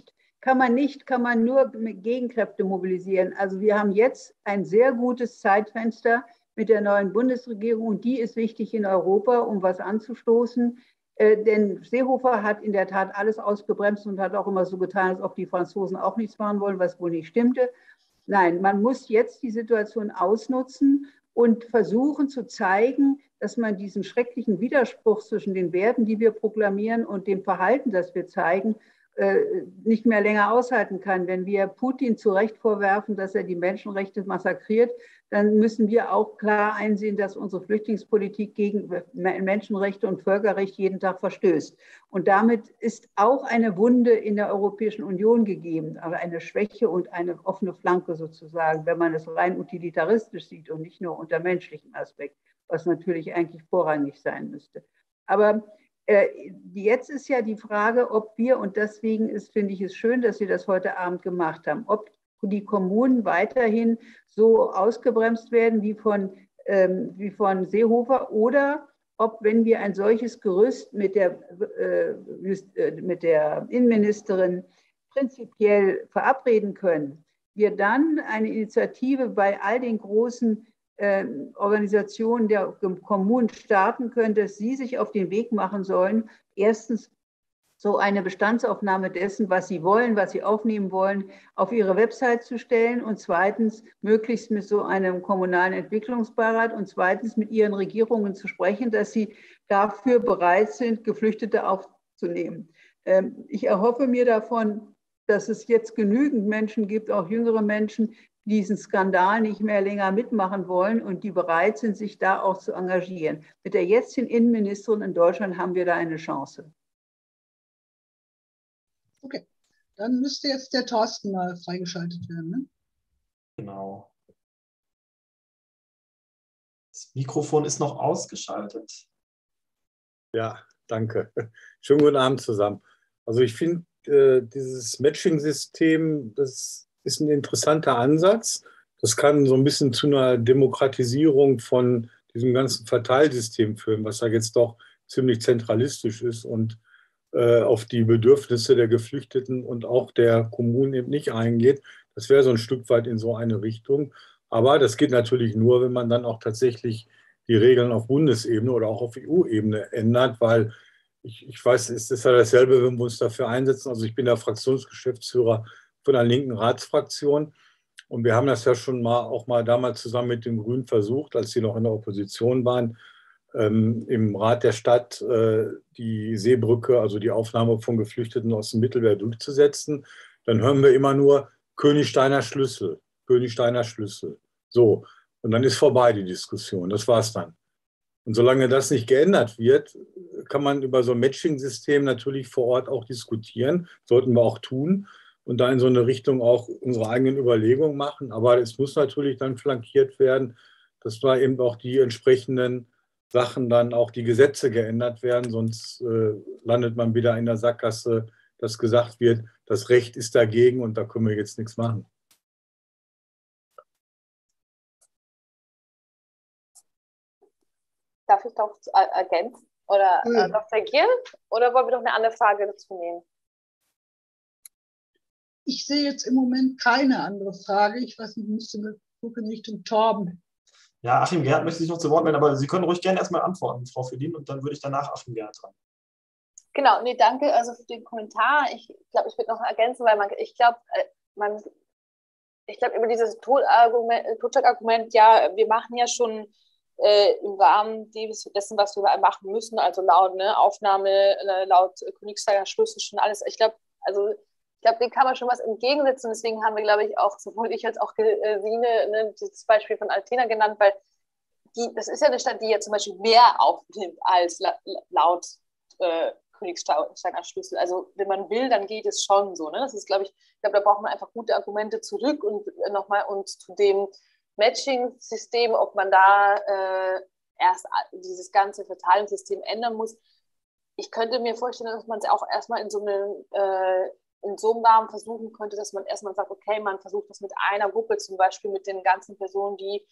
kann man nicht, kann man nur mit Gegenkräfte mobilisieren. Also wir haben jetzt ein sehr gutes Zeitfenster mit der neuen Bundesregierung und die ist wichtig in Europa, um was anzustoßen. Äh, denn Seehofer hat in der Tat alles ausgebremst und hat auch immer so getan, als ob die Franzosen auch nichts machen wollen, was wohl nicht stimmte. Nein, man muss jetzt die Situation ausnutzen und versuchen zu zeigen, dass man diesen schrecklichen Widerspruch zwischen den Werten, die wir proklamieren, und dem Verhalten, das wir zeigen, nicht mehr länger aushalten kann. Wenn wir Putin zu Recht vorwerfen, dass er die Menschenrechte massakriert, dann müssen wir auch klar einsehen, dass unsere Flüchtlingspolitik gegen Menschenrechte und Völkerrecht jeden Tag verstößt. Und damit ist auch eine Wunde in der Europäischen Union gegeben, aber eine Schwäche und eine offene Flanke sozusagen, wenn man es rein utilitaristisch sieht und nicht nur unter menschlichem Aspekt, was natürlich eigentlich vorrangig sein müsste. Aber jetzt ist ja die Frage, ob wir, und deswegen ist, finde ich es schön, dass Sie das heute Abend gemacht haben, ob die Kommunen weiterhin so ausgebremst werden wie von, ähm, wie von Seehofer oder ob, wenn wir ein solches Gerüst mit der, äh, mit der Innenministerin prinzipiell verabreden können, wir dann eine Initiative bei all den großen Äh, Organisationen der Kommunen starten können, dass sie sich auf den Weg machen sollen, erstens so eine Bestandsaufnahme dessen, was sie wollen, was sie aufnehmen wollen, auf ihre Website zu stellen und zweitens möglichst mit so einem kommunalen Entwicklungsbeirat und zweitens mit ihren Regierungen zu sprechen, dass sie dafür bereit sind, Geflüchtete aufzunehmen. Ähm, ich erhoffe mir davon, dass es jetzt genügend Menschen gibt, auch jüngere Menschen, diesen Skandal nicht mehr länger mitmachen wollen und die bereit sind, sich da auch zu engagieren. Mit der jetzigen Innenministerin in Deutschland haben wir da eine Chance. Okay, dann müsste jetzt der Thorsten mal freigeschaltet werden. Ne? Genau. Das Mikrofon ist noch ausgeschaltet. Ja, danke. Schönen guten Abend zusammen. Also ich finde, äh, dieses Matching-System, das ist ein interessanter Ansatz. Das kann so ein bisschen zu einer Demokratisierung von diesem ganzen Verteilsystem führen, was ja jetzt doch ziemlich zentralistisch ist und äh, auf die Bedürfnisse der Geflüchteten und auch der Kommunen eben nicht eingeht. Das wäre so ein Stück weit in so eine Richtung. Aber das geht natürlich nur, wenn man dann auch tatsächlich die Regeln auf Bundesebene oder auch auf E U-Ebene ändert, weil ich, ich weiß, es ist ja dasselbe, wenn wir uns dafür einsetzen. Also ich bin der Fraktionsgeschäftsführer von der linken Ratsfraktion. Und wir haben das ja schon mal auch mal damals zusammen mit den Grünen versucht, als sie noch in der Opposition waren, ähm, im Rat der Stadt äh, die Seebrücke, also die Aufnahme von Geflüchteten aus dem Mittelmeer durchzusetzen. Dann hören wir immer nur Königsteiner Schlüssel, Königsteiner Schlüssel. So, und dann ist vorbei die Diskussion, das war's dann. Und solange das nicht geändert wird, kann man über so ein Matching-System natürlich vor Ort auch diskutieren, sollten wir auch tun. Und da in so eine Richtung auch unsere eigenen Überlegungen machen. Aber es muss natürlich dann flankiert werden, dass da eben auch die entsprechenden Sachen dann auch die Gesetze geändert werden. Sonst äh, landet man wieder in der Sackgasse, dass gesagt wird, das Recht ist dagegen und da können wir jetzt nichts machen. Darf ich doch ergänzen oder äh, Doktor Gill? Oder wollen wir doch eine andere Frage dazu nehmen? Ich sehe jetzt im Moment keine andere Frage. Ich weiß nicht, ich müsste mal gucken Richtung Torben. Ja, Achim Gerhardt möchte sich noch zu Wort melden, aber Sie können ruhig gerne erstmal antworten, Frau Fedin, und dann würde ich danach Achim Gerhardt dran. Genau, nee, danke also für den Kommentar. Ich glaube, ich würde noch ergänzen, weil man, ich glaube, man, ich glaube, über dieses Totschlagargument, Totschlagargument, ja, wir machen ja schon äh, im Rahmen dessen, was wir machen müssen, also laut ne, Aufnahme, äh, laut Königsteiner Schlüssel schon alles. Ich glaube, also Ich glaube, dem kann man schon was entgegensetzen. Deswegen haben wir, glaube ich, auch, sowohl ich als auch äh, Sine, ne, das Beispiel von Altena genannt, weil die, das ist ja eine Stadt, die ja zum Beispiel mehr aufnimmt als la laut äh, Königsteiner Schlüssel. Also wenn man will, dann geht es schon so. Ne? Das ist, glaube ich, ich glaube, da braucht man einfach gute Argumente zurück und äh, nochmal und zu dem Matching-System, ob man da äh, erst dieses ganze Verteilungssystem ändern muss. Ich könnte mir vorstellen, dass man es auch erstmal in so einem äh, in so einem Rahmen versuchen könnte, dass man erstmal sagt, okay, man versucht das mit einer Gruppe, zum Beispiel mit den ganzen Personen, die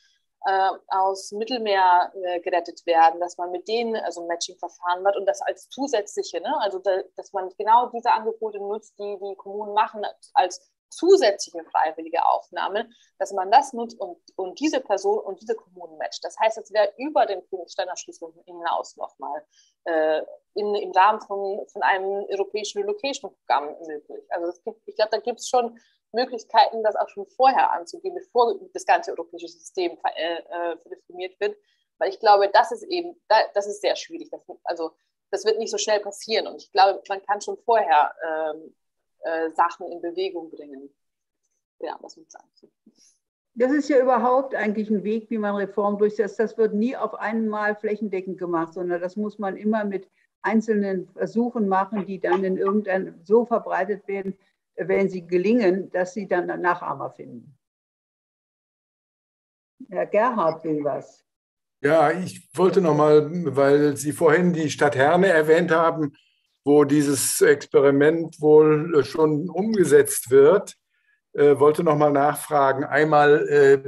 äh, aus Mittelmeer äh, gerettet werden, dass man mit denen also Matching-Verfahren macht und das als zusätzliche, ne? Also da, dass man genau diese Angebote nutzt, die die Kommunen machen, als zusätzliche freiwillige Aufnahme, dass man das nutzt und, und diese Person und diese Kommunen matcht. Das heißt, es wäre über den Bundesständerschließung hinaus nochmal äh, in, im Rahmen von, von einem europäischen Relocation-Programm möglich. Also es gibt, ich glaube, da gibt es schon Möglichkeiten, das auch schon vorher anzugehen, bevor das ganze europäische System äh, äh, reformiert wird. Weil ich glaube, das ist eben, das ist sehr schwierig. Das, also das wird nicht so schnell passieren. Und ich glaube, man kann schon vorher ähm, äh, Sachen in Bewegung bringen. Ja, das muss ich sagen. Das ist ja überhaupt eigentlich ein Weg, wie man Reform durchsetzt. Das wird nie auf einmal flächendeckend gemacht, sondern das muss man immer mit einzelnen Versuchen machen, die dann in irgendein so verbreitet werden, wenn sie gelingen, dass sie dann Nachahmer finden. Herr Gerhard will was. Ja, ich wollte noch mal, weil Sie vorhin die Stadt Herne erwähnt haben, wo dieses Experiment wohl schon umgesetzt wird, äh, wollte noch mal nachfragen, einmal, äh,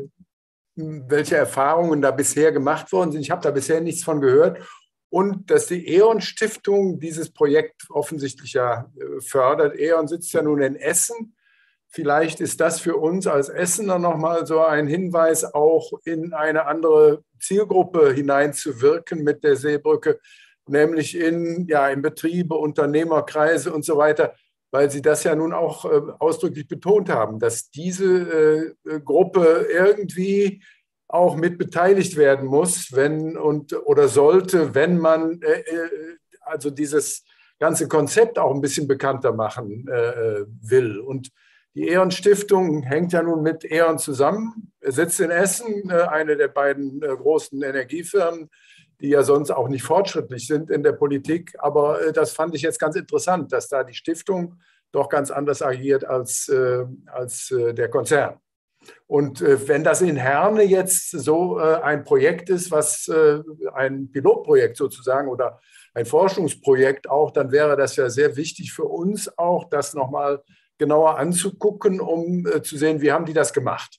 welche Erfahrungen da bisher gemacht worden sind. Ich habe da bisher nichts von gehört. Und dass die E.ON-Stiftung dieses Projekt offensichtlich ja fördert. E.ON sitzt ja nun in Essen. Vielleicht ist das für uns als Essener nochmal so ein Hinweis, auch in eine andere Zielgruppe hineinzuwirken mit der Seebrücke, nämlich in, ja, in Betriebe, Unternehmerkreise und so weiter, weil Sie das ja nun auch äh, ausdrücklich betont haben, dass diese äh, Gruppe irgendwie auch mit beteiligt werden muss, wenn und oder sollte, wenn man äh, also dieses ganze Konzept auch ein bisschen bekannter machen äh, will. Und die E.ON-Stiftung hängt ja nun mit E.ON zusammen, sitzt in Essen, äh, eine der beiden äh, großen Energiefirmen, die ja sonst auch nicht fortschrittlich sind in der Politik. Aber äh, das fand ich jetzt ganz interessant, dass da die Stiftung doch ganz anders agiert als, äh, als äh, der Konzern. Und äh, wenn das in Herne jetzt so äh, ein Projekt ist, was äh, ein Pilotprojekt sozusagen oder ein Forschungsprojekt auch, dann wäre das ja sehr wichtig für uns auch, das nochmal genauer anzugucken, um äh, zu sehen, wie haben die das gemacht.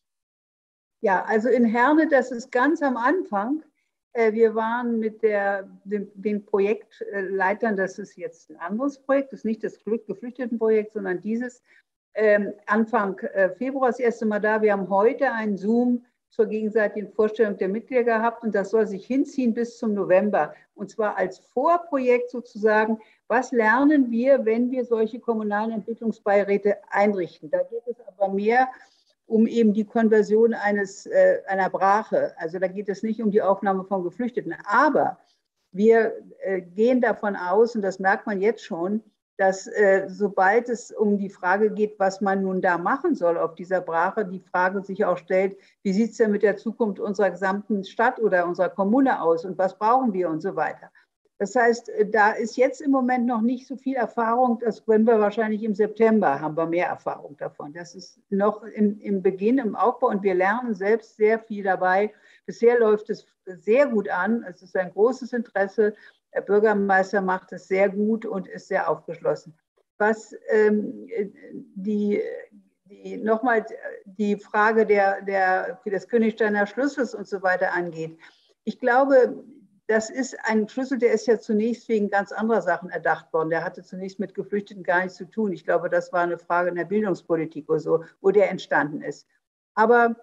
Ja, also in Herne, das ist ganz am Anfang. Äh, wir waren mit der, den, den Projektleitern, das ist jetzt ein anderes Projekt, das ist nicht das Geflüchtetenprojekt, sondern dieses, Ähm, Anfang äh, Februar das erste Mal da. Wir haben heute einen Zoom zur gegenseitigen Vorstellung der Mitglieder gehabt und das soll sich hinziehen bis zum November. Und zwar als Vorprojekt sozusagen, was lernen wir, wenn wir solche kommunalen Entwicklungsbeiräte einrichten. Da geht es aber mehr um eben die Konversion eines, äh, einer Brache. Also da geht es nicht um die Aufnahme von Geflüchteten. Aber wir äh, gehen davon aus, und das merkt man jetzt schon, dass äh, sobald es um die Frage geht, was man nun da machen soll auf dieser Brache, die Frage sich auch stellt, wie sieht es denn mit der Zukunft unserer gesamten Stadt oder unserer Kommune aus und was brauchen wir und so weiter. Das heißt, da ist jetzt im Moment noch nicht so viel Erfahrung, das können wir wahrscheinlich im September, haben wir mehr Erfahrung davon. Das ist noch im, im Beginn, im Aufbau und wir lernen selbst sehr viel dabei. Bisher läuft es sehr gut an, es ist ein großes Interesse. Der Bürgermeister macht es sehr gut und ist sehr aufgeschlossen. Was ähm, die, die, nochmal die Frage der, der, des Königsteiner Schlüssels und so weiter angeht, ich glaube, das ist ein Schlüssel, der ist ja zunächst wegen ganz anderer Sachen erdacht worden. Der hatte zunächst mit Geflüchteten gar nichts zu tun. Ich glaube, das war eine Frage in der Bildungspolitik oder so, wo der entstanden ist. Aber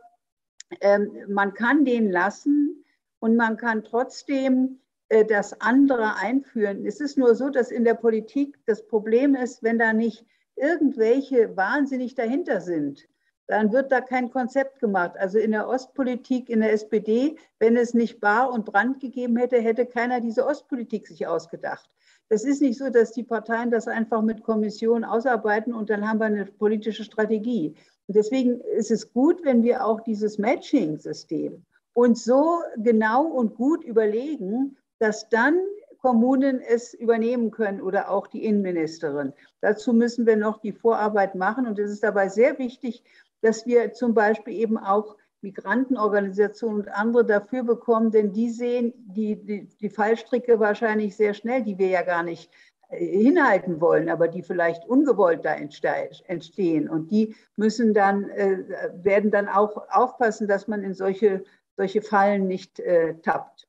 ähm, man kann den lassen und man kann trotzdem das andere einführen. Es ist nur so, dass in der Politik das Problem ist, wenn da nicht irgendwelche wahnsinnig dahinter sind, dann wird da kein Konzept gemacht. Also in der Ostpolitik, in der S P D, wenn es nicht Bahr und Brandt gegeben hätte, hätte keiner diese Ostpolitik sich ausgedacht. Das ist nicht so, dass die Parteien das einfach mit Kommission ausarbeiten und dann haben wir eine politische Strategie. Und deswegen ist es gut, wenn wir auch dieses Matching-System uns so genau und gut überlegen, dass dann Kommunen es übernehmen können oder auch die Innenministerin. Dazu müssen wir noch die Vorarbeit machen. Und es ist dabei sehr wichtig, dass wir zum Beispiel eben auch Migrantenorganisationen und andere dafür bekommen, denn die sehen die, die, die Fallstricke wahrscheinlich sehr schnell, die wir ja gar nicht hinhalten wollen, aber die vielleicht ungewollt da entstehen. Und die müssen dann, äh, werden dann auch aufpassen, dass man in solche solche Fallen nicht äh, tappt.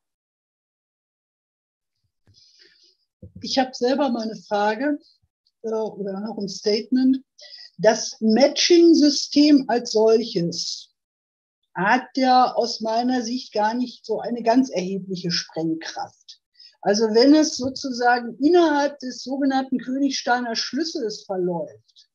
Ich habe selber mal eine Frage äh, oder noch ein Statement. Das Matching-System als solches hat ja aus meiner Sicht gar nicht so eine ganz erhebliche Sprengkraft. Also wenn es sozusagen innerhalb des sogenannten Königsteiner Schlüssels verläuft,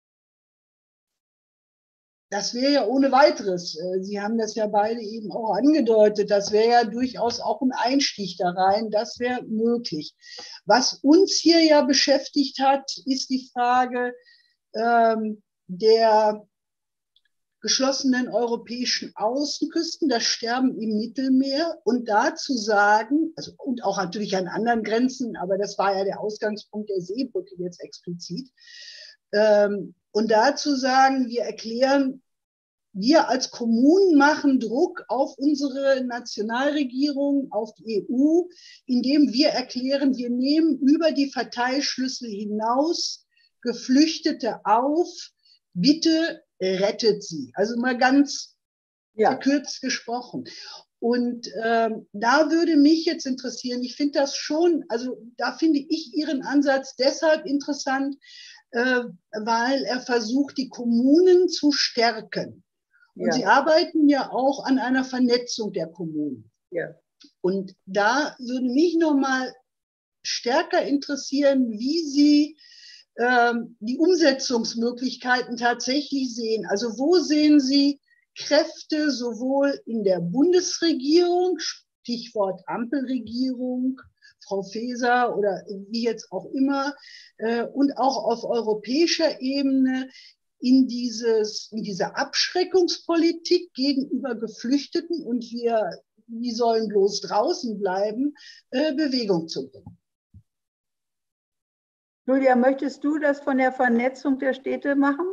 das wäre ja ohne weiteres, Sie haben das ja beide eben auch angedeutet, das wäre ja durchaus auch ein Einstieg da rein, das wäre möglich. Was uns hier ja beschäftigt hat, ist die Frage ähm, der geschlossenen europäischen Außenküsten, das Sterben im Mittelmeer und da zu sagen, also, und auch natürlich an anderen Grenzen, aber das war ja der Ausgangspunkt der Seebrücke jetzt explizit, ähm, und da zu sagen, wir erklären, wir als Kommunen machen Druck auf unsere Nationalregierung, auf die E U, indem wir erklären, wir nehmen über die Verteilschlüssel hinaus Geflüchtete auf, bitte rettet sie. Also mal ganz ja. verkürzt gesprochen. Und ähm, da würde mich jetzt interessieren, ich finde das schon, also da finde ich Ihren Ansatz deshalb interessant, äh, weil er versucht, die Kommunen zu stärken. Und ja. Sie arbeiten ja auch an einer Vernetzung der Kommunen. Ja. Und da würde mich noch mal stärker interessieren, wie Sie ähm, die Umsetzungsmöglichkeiten tatsächlich sehen. Also wo sehen Sie Kräfte sowohl in der Bundesregierung, Stichwort Ampelregierung, Frau Faeser oder wie jetzt auch immer, äh, und auch auf europäischer Ebene in, dieses, in diese Abschreckungspolitik gegenüber Geflüchteten und wir, die sollen bloß draußen bleiben, äh, Bewegung zu bringen. Julia, möchtest du das von der Vernetzung der Städte machen?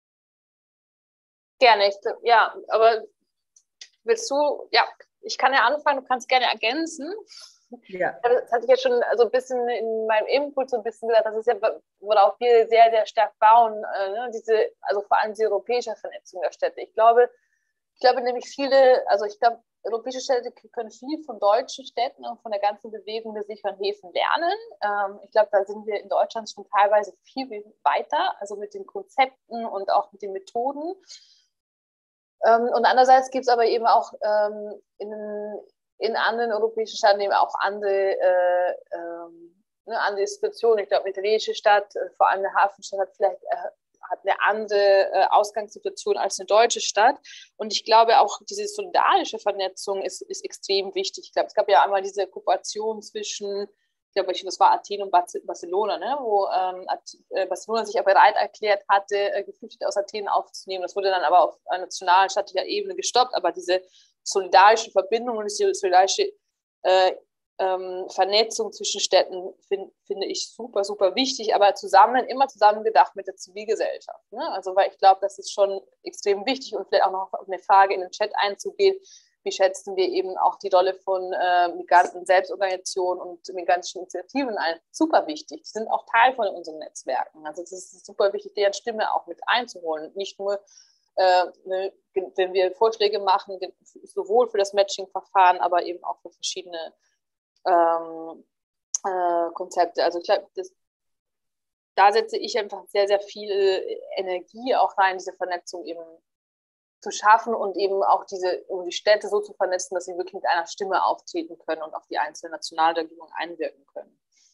Gerne, ja, aber willst du, ja, ich kann ja anfangen, du kannst gerne ergänzen. Ja. Das hatte ich ja schon also ein bisschen in meinem Input so ein bisschen gesagt, das ist ja, worauf wir sehr, sehr stark bauen, äh, ne, diese, also vor allem die europäische Vernetzung der Städte. Ich glaube, ich glaube nämlich viele, also ich glaube, europäische Städte können viel von deutschen Städten und von der ganzen Bewegung der sicheren Häfen lernen. Ähm, ich glaube, da sind wir in Deutschland schon teilweise viel, viel weiter, also mit den Konzepten und auch mit den Methoden. Ähm, und andererseits gibt es aber eben auch ähm, in, in anderen europäischen Staaten eben auch andere, äh, ähm, ne, andere Institutionen. Ich glaube, eine italienische Stadt, äh, vor allem eine Hafenstadt, hat vielleicht äh, hat eine andere äh, Ausgangssituation als eine deutsche Stadt. Und ich glaube auch, diese solidarische Vernetzung ist, ist extrem wichtig. Ich glaube, es gab ja einmal diese Kooperation zwischen, ich glaube, das war Athen und Barcelona, ne, wo ähm, Barcelona sich ja bereit erklärt hatte, äh, Geflüchtete aus Athen aufzunehmen. Das wurde dann aber auf einer nationalstaatlicher Ebene gestoppt. Aber diese solidarische Verbindung und diese solidarische äh, Ähm, Vernetzung zwischen Städten find, finde ich super, super wichtig, aber zusammen, immer zusammen gedacht mit der Zivilgesellschaft. Ne? Also, weil ich glaube, das ist schon extrem wichtig und vielleicht auch noch auf eine Frage in den Chat einzugehen, wie schätzen wir eben auch die Rolle von äh, Migranten-Selbstorganisationen und migrantischen Initiativen ein? Super wichtig. Die sind auch Teil von unseren Netzwerken. Also, es ist super wichtig, deren Stimme auch mit einzuholen. Nicht nur äh, wenn wir Vorschläge machen, sowohl für das Matching-Verfahren, aber eben auch für verschiedene Ähm, äh, Konzepte. Also ich glaube, da setze ich einfach sehr, sehr viel Energie auch rein, diese Vernetzung eben zu schaffen und eben auch diese, um die Städte so zu vernetzen, dass sie wirklich mit einer Stimme auftreten können und auf die einzelnen Nationalregierungen einwirken können.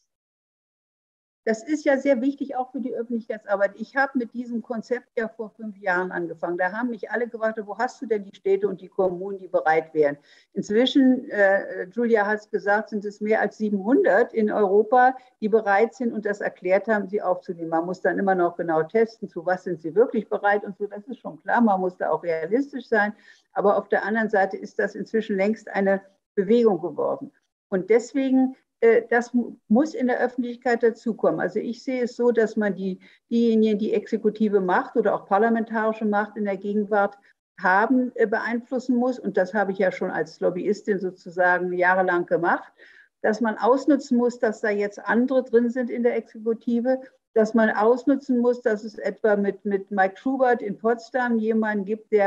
Das ist ja sehr wichtig, auch für die Öffentlichkeitsarbeit. Ich habe mit diesem Konzept ja vor fünf Jahren angefangen. Da haben mich alle gefragt, wo hast du denn die Städte und die Kommunen, die bereit wären? Inzwischen, äh, Julia hat es gesagt, sind es mehr als siebenhundert in Europa, die bereit sind und das erklärt haben, sie aufzunehmen. Man muss dann immer noch genau testen, zu was sind sie wirklich bereit und so. Das ist schon klar, man muss da auch realistisch sein. Aber auf der anderen Seite ist das inzwischen längst eine Bewegung geworden. Und deswegen das muss in der Öffentlichkeit dazukommen. Also ich sehe es so, dass man die, diejenigen, die exekutive Macht oder auch parlamentarische Macht in der Gegenwart haben, beeinflussen muss. Und das habe ich ja schon als Lobbyistin sozusagen jahrelang gemacht, dass man ausnutzen muss, dass da jetzt andere drin sind in der Exekutive, dass man ausnutzen muss, dass es etwa mit, mit Mike Schubert in Potsdam jemanden gibt, der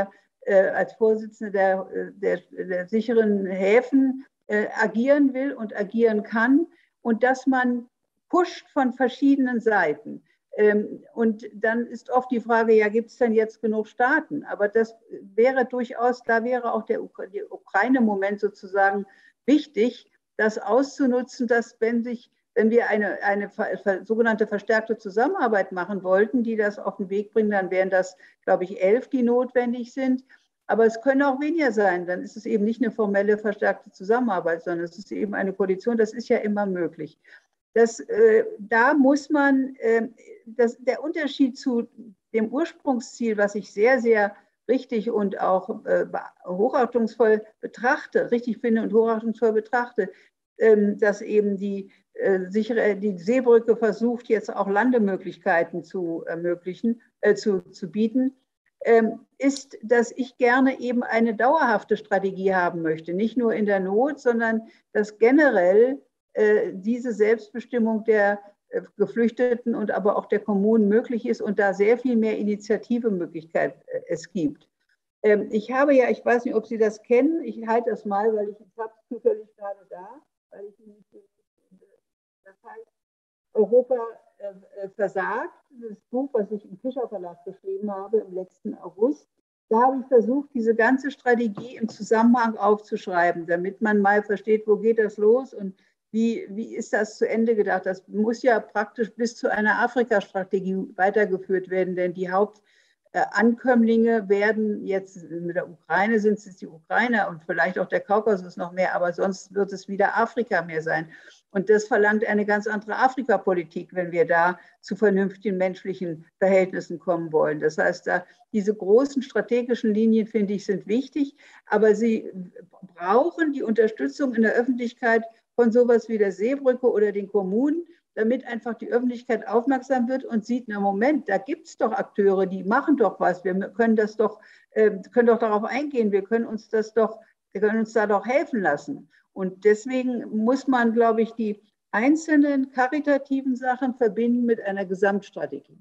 äh, als Vorsitzende der, der, der sicheren Häfen äh, agieren will und agieren kann und dass man pusht von verschiedenen Seiten. Ähm, und dann ist oft die Frage, ja, gibt es denn jetzt genug Staaten? Aber das wäre durchaus, da wäre auch der Ukraine-Moment sozusagen wichtig, das auszunutzen, dass wenn sich, wenn wir eine, eine sogenannte verstärkte Zusammenarbeit machen wollten, die das auf den Weg bringen, dann wären das, glaube ich, elf, die notwendig sind. Aber es können auch weniger sein. Dann ist es eben nicht eine formelle verstärkte Zusammenarbeit, sondern es ist eben eine Koalition. Das ist ja immer möglich. Das, äh, da muss man, äh, das, der Unterschied zu dem Ursprungsziel, was ich sehr, sehr richtig und auch äh, hochachtungsvoll betrachte, richtig finde und hochachtungsvoll betrachte, äh, dass eben die, äh, sichere, die Seebrücke versucht, jetzt auch Landemöglichkeiten zu ermöglichen, äh, zu, zu bieten, äh, ist, dass ich gerne eben eine dauerhafte Strategie haben möchte. Nicht nur in der Not, sondern dass generell diese Selbstbestimmung der Geflüchteten und aber auch der Kommunen möglich ist und da sehr viel mehr Initiativemöglichkeit es gibt. Ich habe ja, ich weiß nicht, ob Sie das kennen, ich halte das mal, weil ich habe es zufällig gerade da, weil ich nicht, das heißt Europa versagt, das Buch, was ich im Fischer Verlag geschrieben habe im letzten August. Da habe ich versucht, diese ganze Strategie im Zusammenhang aufzuschreiben, damit man mal versteht, wo geht das los und Wie, wie ist das zu Ende gedacht? Das muss ja praktisch bis zu einer Afrika-Strategie weitergeführt werden, denn die Hauptankömmlinge werden jetzt, mit der Ukraine sind es die Ukrainer und vielleicht auch der Kaukasus noch mehr, aber sonst wird es wieder Afrika mehr sein. Und das verlangt eine ganz andere Afrikapolitik, wenn wir da zu vernünftigen menschlichen Verhältnissen kommen wollen. Das heißt, da, diese großen strategischen Linien, finde ich, sind wichtig, aber sie brauchen die Unterstützung in der Öffentlichkeit von sowas wie der Seebrücke oder den Kommunen, damit einfach die Öffentlichkeit aufmerksam wird und sieht, na Moment, da gibt es doch Akteure, die machen doch was, wir können das doch, äh, können doch darauf eingehen, wir können uns das doch, wir können uns da doch helfen lassen. Und deswegen muss man, glaube ich, die einzelnen karitativen Sachen verbinden mit einer Gesamtstrategie.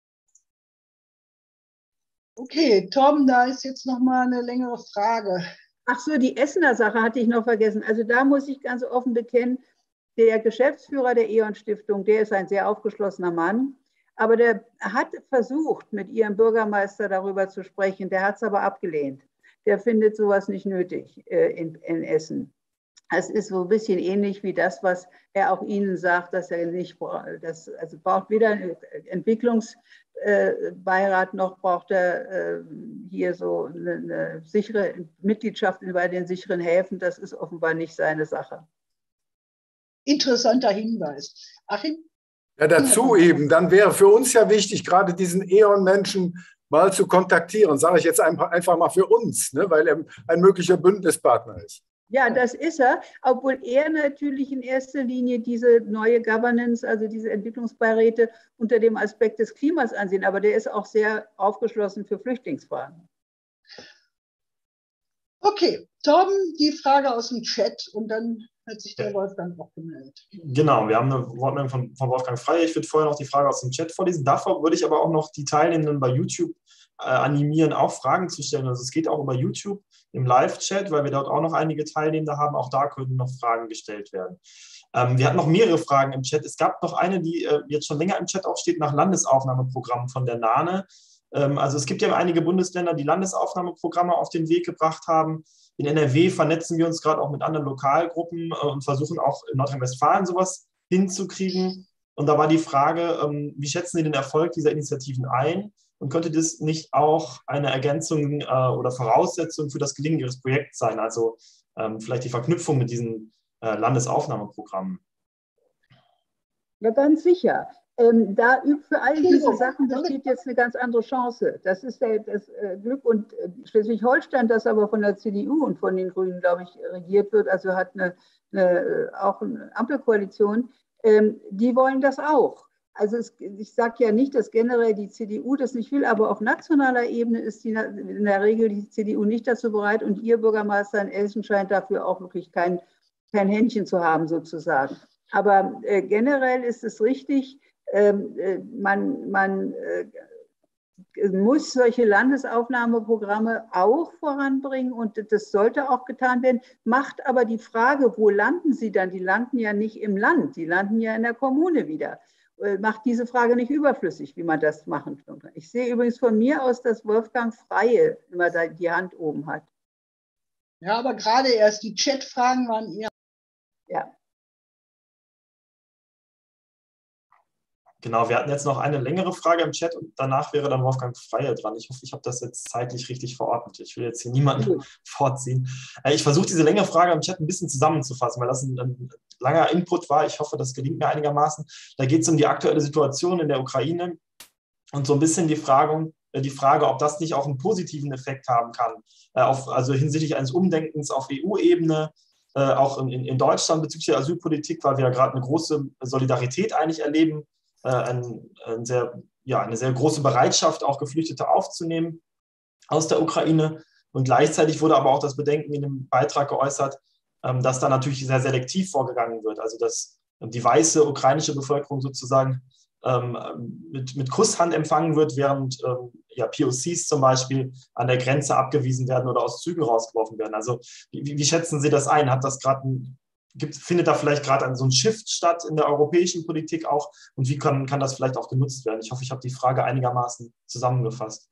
Okay, Torben, da ist jetzt noch mal eine längere Frage. Ach so, die Essener Sache hatte ich noch vergessen. Also da muss ich ganz offen bekennen, der Geschäftsführer der E.ON Stiftung, der ist ein sehr aufgeschlossener Mann, aber der hat versucht, mit ihrem Bürgermeister darüber zu sprechen, der hat es aber abgelehnt. Der findet sowas nicht nötig äh, in, in Essen. Es ist so ein bisschen ähnlich wie das, was er auch Ihnen sagt, dass er nicht das, also braucht weder einen Entwicklungsbeirat noch braucht er hier so eine, eine sichere Mitgliedschaft bei den sicheren Häfen. Das ist offenbar nicht seine Sache. Interessanter Hinweis. Achim? Ja, dazu eben, dann wäre für uns ja wichtig, gerade diesen E.ON-Menschen mal zu kontaktieren, sage ich jetzt einfach, einfach mal für uns, ne, weil er ein möglicher Bündnispartner ist. Ja, das ist er, obwohl er natürlich in erster Linie diese neue Governance, also diese Entwicklungsbeiräte unter dem Aspekt des Klimas ansehen. Aber der ist auch sehr aufgeschlossen für Flüchtlingsfragen. Okay, Torben, die Frage aus dem Chat und dann hat sich der Wolfgang auch gemeldet. Genau, wir haben eine Wortmeldung von, von Wolfgang Frey. Ich würde vorher noch die Frage aus dem Chat vorlesen. Davor würde ich aber auch noch die Teilnehmenden bei YouTube äh, animieren, auch Fragen zu stellen. Also es geht auch über YouTube im Live-Chat, weil wir dort auch noch einige Teilnehmende haben. Auch da können noch Fragen gestellt werden. Ähm, wir hatten noch mehrere Fragen im Chat. Es gab noch eine, die äh, jetzt schon länger im Chat auch steht, nach Landesaufnahmeprogrammen von der NANE. Ähm, also es gibt ja einige Bundesländer, die Landesaufnahmeprogramme auf den Weg gebracht haben. In N R W vernetzen wir uns gerade auch mit anderen Lokalgruppen äh, und versuchen auch in Nordrhein-Westfalen sowas hinzukriegen. Und da war die Frage, ähm, wie schätzen Sie den Erfolg dieser Initiativen ein? Und könnte das nicht auch eine Ergänzung äh, oder Voraussetzung für das Gelingen Ihres Projekts sein? Also ähm, vielleicht die Verknüpfung mit diesen äh, Landesaufnahmeprogrammen. Ja, ganz sicher. Ähm, da für all diese Sachen besteht jetzt eine ganz andere Chance. Das ist der, das äh, Glück. Und äh, Schleswig-Holstein, das aber von der C D U und von den Grünen, glaube ich, regiert wird, also hat eine, eine, auch eine Ampelkoalition, ähm, die wollen das auch. Also es, ich sage ja nicht, dass generell die C D U das nicht will, aber auf nationaler Ebene ist die, in der Regel die C D U nicht dazu bereit und ihr Bürgermeister in Essen scheint dafür auch wirklich kein, kein Händchen zu haben sozusagen. Aber äh, generell ist es richtig, ähm, äh, man, man äh, muss solche Landesaufnahmeprogramme auch voranbringen und das sollte auch getan werden, macht aber die Frage, wo landen sie dann? Die landen ja nicht im Land, die landen ja in der Kommune wieder. Macht diese Frage nicht überflüssig, wie man das machen kann. Ich sehe übrigens von mir aus, dass Wolfgang Freie immer da die Hand oben hat. Ja, aber gerade erst die Chatfragen waren eher. Ja. Genau, wir hatten jetzt noch eine längere Frage im Chat und danach wäre dann Wolfgang Freie dran. Ich hoffe, ich habe das jetzt zeitlich richtig verordnet. Ich will jetzt hier niemanden mhm. vorziehen. Ich versuche diese längere Frage im Chat ein bisschen zusammenzufassen, weil das ein, ein langer Input war. Ich hoffe, das gelingt mir einigermaßen. Da geht es um die aktuelle Situation in der Ukraine und so ein bisschen die Frage, die Frage, ob das nicht auch einen positiven Effekt haben kann, auf, also hinsichtlich eines Umdenkens auf E U-Ebene, auch in, in Deutschland bezüglich der Asylpolitik, weil wir ja gerade eine große Solidarität eigentlich erleben, Ein, ein sehr, ja, eine sehr große Bereitschaft, auch Geflüchtete aufzunehmen aus der Ukraine. Und gleichzeitig wurde aber auch das Bedenken in dem Beitrag geäußert, dass da natürlich sehr selektiv vorgegangen wird. Also dass die weiße ukrainische Bevölkerung sozusagen mit, mit Kusshand empfangen wird, während ja, P O Cs zum Beispiel an der Grenze abgewiesen werden oder aus Zügen rausgeworfen werden. Also wie, wie schätzen Sie das ein? Hat das gerade ein Gibt, findet da vielleicht gerade so ein Shift statt in der europäischen Politik auch? Und wie kann, kann das vielleicht auch genutzt werden? Ich hoffe, ich habe die Frage einigermaßen zusammengefasst.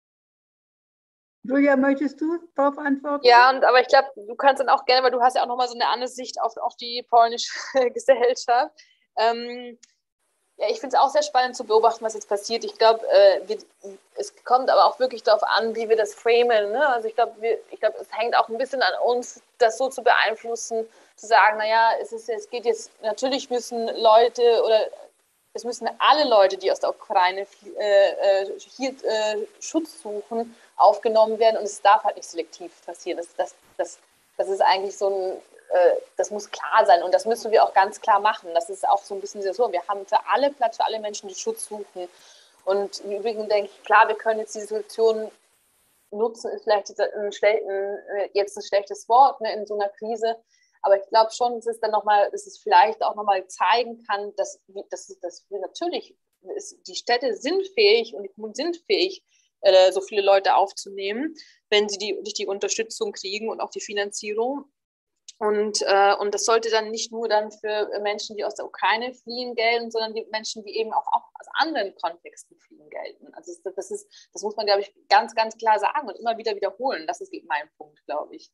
Julia, möchtest du darauf antworten? Ja, und, aber ich glaube, du kannst dann auch gerne, weil du hast ja auch nochmal so eine andere Sicht auf, auf die polnische Gesellschaft. Ähm, ja, ich finde es auch sehr spannend zu beobachten, was jetzt passiert. Ich glaube, äh, es kommt aber auch wirklich darauf an, wie wir das framen. Ne? Also ich glaube, ich glaube, es hängt auch ein bisschen an uns, das so zu beeinflussen, zu sagen, naja, es, ist, es geht jetzt, natürlich müssen Leute oder es müssen alle Leute, die aus der Ukraine äh, hier äh, Schutz suchen, aufgenommen werden und es darf halt nicht selektiv passieren. Das, das, das, das ist eigentlich so ein, äh, das muss klar sein und das müssen wir auch ganz klar machen. Das ist auch so ein bisschen so, wir haben für alle Platz, für alle Menschen, die Schutz suchen. Und im Übrigen denke ich, klar, wir können jetzt die Situation nutzen, ist vielleicht ein, jetzt ein schlechtes Wort, ne, in so einer Krise. Aber ich glaube schon, dass es dann nochmal, dass es vielleicht auch nochmal zeigen kann, dass, dass, dass wir natürlich, die Städte sind fähig und die Kommunen sind fähig, äh, so viele Leute aufzunehmen, wenn sie die, die Unterstützung kriegen und auch die Finanzierung. Und, äh, und das sollte dann nicht nur dann für Menschen, die aus der Ukraine fliehen, gelten, sondern die Menschen, die eben auch, auch aus anderen Kontexten fliehen, gelten. Also das, das, ist, das muss man, glaube ich, ganz, ganz klar sagen und immer wieder wiederholen. Das ist mein Punkt, glaube ich.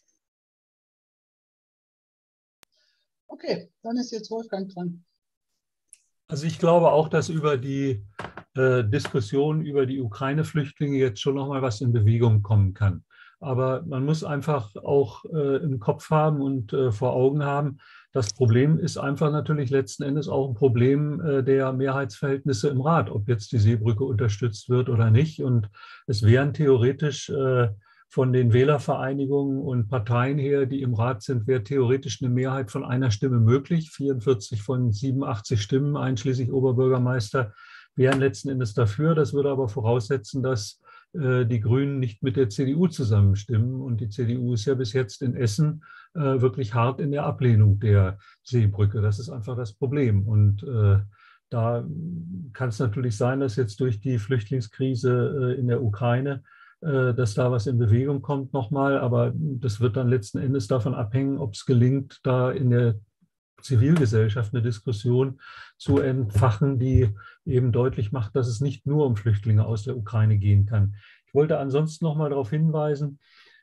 Okay, dann ist jetzt Wolfgang dran. Also ich glaube auch, dass über die äh, Diskussion über die Ukraine-Flüchtlinge jetzt schon noch mal was in Bewegung kommen kann. Aber man muss einfach auch äh, im Kopf haben und äh, vor Augen haben, das Problem ist einfach natürlich letzten Endes auch ein Problem äh, der Mehrheitsverhältnisse im Rat, ob jetzt die Seebrücke unterstützt wird oder nicht. Und es wären theoretisch äh, von den Wählervereinigungen und Parteien her, die im Rat sind, wäre theoretisch eine Mehrheit von einer Stimme möglich. vierundvierzig von siebenundachtzig Stimmen, einschließlich Oberbürgermeister, wären letzten Endes dafür. Das würde aber voraussetzen, dass äh, die Grünen nicht mit der C D U zusammenstimmen. Und die C D U ist ja bis jetzt in Essen äh, wirklich hart in der Ablehnung der Seebrücke. Das ist einfach das Problem. Und äh, da kann es natürlich sein, dass jetzt durch die Flüchtlingskrise äh, in der Ukraine dass da was in Bewegung kommt nochmal, aber das wird dann letzten Endes davon abhängen, ob es gelingt, da in der Zivilgesellschaft eine Diskussion zu entfachen, die eben deutlich macht, dass es nicht nur um Flüchtlinge aus der Ukraine gehen kann. Ich wollte ansonsten nochmal darauf hinweisen,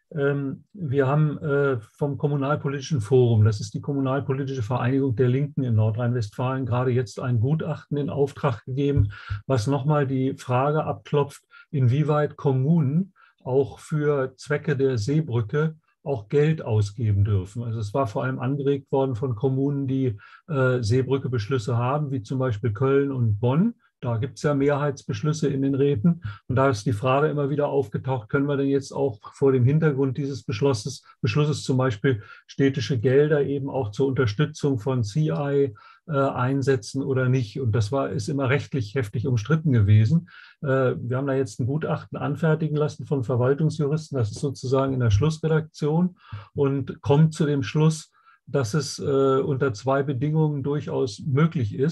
wir haben vom Kommunalpolitischen Forum, das ist die Kommunalpolitische Vereinigung der Linken in Nordrhein-Westfalen, gerade jetzt ein Gutachten in Auftrag gegeben, was nochmal die Frage abklopft, inwieweit Kommunen auch für Zwecke der Seebrücke auch Geld ausgeben dürfen. Also es war vor allem angeregt worden von Kommunen, die äh, Seebrücke-Beschlüsse haben, wie zum Beispiel Köln und Bonn. Da gibt es ja Mehrheitsbeschlüsse in den Räten. Und da ist die Frage immer wieder aufgetaucht, können wir denn jetzt auch vor dem Hintergrund dieses Beschlusses, Beschlusses zum Beispiel städtische Gelder eben auch zur Unterstützung von C I äh, einsetzen oder nicht? Und das war, ist immer rechtlich heftig umstritten gewesen. Äh, wir haben da jetzt ein Gutachten anfertigen lassen von Verwaltungsjuristen. Das ist sozusagen in der Schlussredaktion und kommt zu dem Schluss, dass es äh, unter zwei Bedingungen durchaus möglich ist.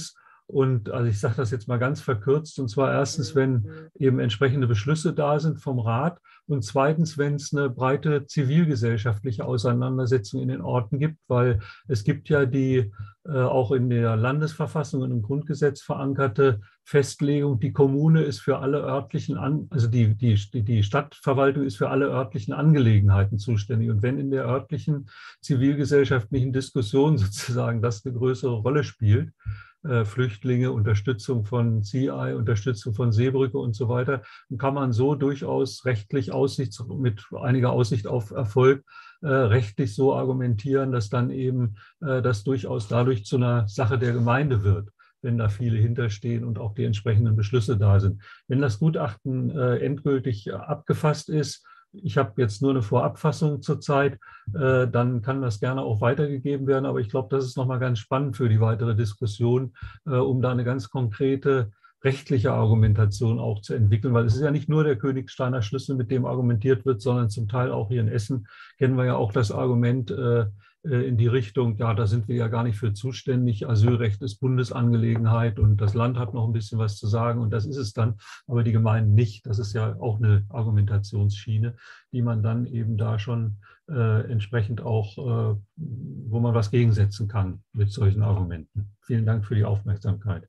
Und also ich sage das jetzt mal ganz verkürzt, und zwar erstens, wenn eben entsprechende Beschlüsse da sind vom Rat und zweitens, wenn es eine breite zivilgesellschaftliche Auseinandersetzung in den Orten gibt, weil es gibt ja die äh, auch in der Landesverfassung und im Grundgesetz verankerte Festlegung, die Kommune ist für alle örtlichen, An also die, die, die Stadtverwaltung ist für alle örtlichen Angelegenheiten zuständig. Und wenn in der örtlichen zivilgesellschaftlichen Diskussion sozusagen das eine größere Rolle spielt, Flüchtlinge, Unterstützung von C I, Unterstützung von Seebrücke und so weiter, dann kann man so durchaus rechtlich Aussicht, mit einiger Aussicht auf Erfolg äh, rechtlich so argumentieren, dass dann eben äh, das durchaus dadurch zu einer Sache der Gemeinde wird, wenn da viele hinterstehen und auch die entsprechenden Beschlüsse da sind. Wenn das Gutachten äh, endgültig abgefasst ist, ich habe jetzt nur eine Vorabfassung zurzeit, äh, dann kann das gerne auch weitergegeben werden. Aber ich glaube, das ist nochmal ganz spannend für die weitere Diskussion, äh, um da eine ganz konkrete rechtliche Argumentation auch zu entwickeln. Weil es ist ja nicht nur der Königsteiner Schlüssel, mit dem argumentiert wird, sondern zum Teil auch hier in Essen kennen wir ja auch das Argument äh, in die Richtung, ja, da sind wir ja gar nicht für zuständig. Asylrecht ist Bundesangelegenheit und das Land hat noch ein bisschen was zu sagen und das ist es dann, aber die Gemeinden nicht. Das ist ja auch eine Argumentationsschiene, die man dann eben da schon äh, entsprechend auch, äh, wo man was gegensetzen kann mit solchen Argumenten. Vielen Dank für die Aufmerksamkeit.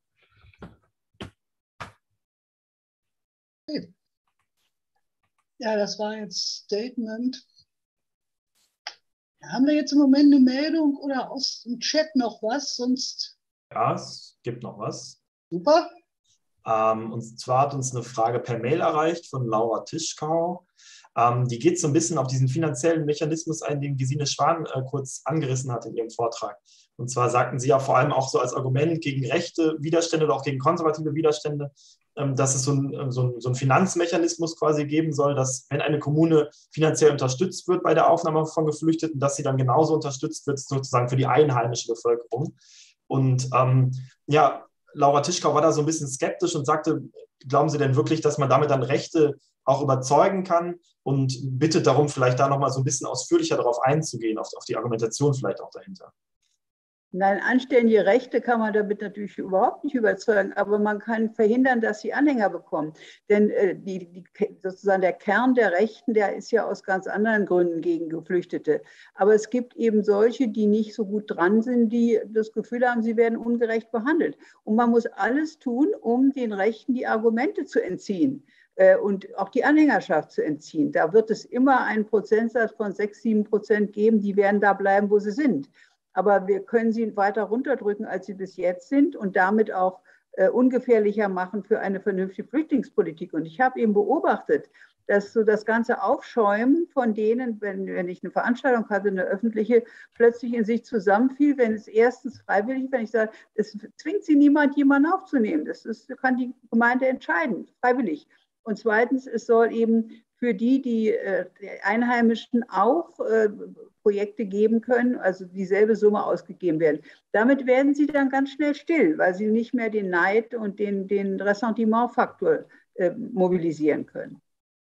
Ja, das war jetzt Statement. Haben wir jetzt im Moment eine Meldung oder aus dem Chat noch was? Sonst. Ja, es gibt noch was. Super. Ähm, und zwar hat uns eine Frage per Mail erreicht von Laura Tischkau. Ähm, die geht so ein bisschen auf diesen finanziellen Mechanismus ein, den Gesine Schwan äh, kurz angerissen hat in ihrem Vortrag. Und zwar sagten sie ja vor allem auch so als Argument gegen rechte Widerstände oder auch gegen konservative Widerstände, ähm, dass es so ein, so, ein, so ein Finanzmechanismus quasi geben soll, dass wenn eine Kommune finanziell unterstützt wird bei der Aufnahme von Geflüchteten, dass sie dann genauso unterstützt wird sozusagen für die einheimische Bevölkerung. Und ähm, ja, Laura Tischkau war da so ein bisschen skeptisch und sagte, glauben Sie denn wirklich, dass man damit dann Rechte auch überzeugen kann, und bittet darum, vielleicht da nochmal so ein bisschen ausführlicher darauf einzugehen, auf, auf die Argumentation vielleicht auch dahinter. Nein, anständige Rechte kann man damit natürlich überhaupt nicht überzeugen, aber man kann verhindern, dass sie Anhänger bekommen. Denn äh, die, die, sozusagen der Kern der Rechten, der ist ja aus ganz anderen Gründen gegen Geflüchtete. Aber es gibt eben solche, die nicht so gut dran sind, die das Gefühl haben, sie werden ungerecht behandelt. Und man muss alles tun, um den Rechten die Argumente zu entziehen und auch die Anhängerschaft zu entziehen. Da wird es immer einen Prozentsatz von sechs, sieben Prozent geben, die werden da bleiben, wo sie sind. Aber wir können sie weiter runterdrücken, als sie bis jetzt sind und damit auch äh, ungefährlicher machen für eine vernünftige Flüchtlingspolitik. Und ich habe eben beobachtet, dass so das ganze Aufschäumen von denen, wenn, wenn ich eine Veranstaltung hatte, eine öffentliche, plötzlich in sich zusammenfiel, wenn es erstens freiwillig, wenn ich sage, es zwingt sie niemand, jemanden aufzunehmen. Das ist, kann die Gemeinde entscheiden, freiwillig. Und zweitens, es soll eben für die, die äh, Einheimischen auch äh, Projekte geben können, also dieselbe Summe ausgegeben werden. Damit werden sie dann ganz schnell still, weil sie nicht mehr den Neid und den, den Ressentimentfaktor äh, mobilisieren können.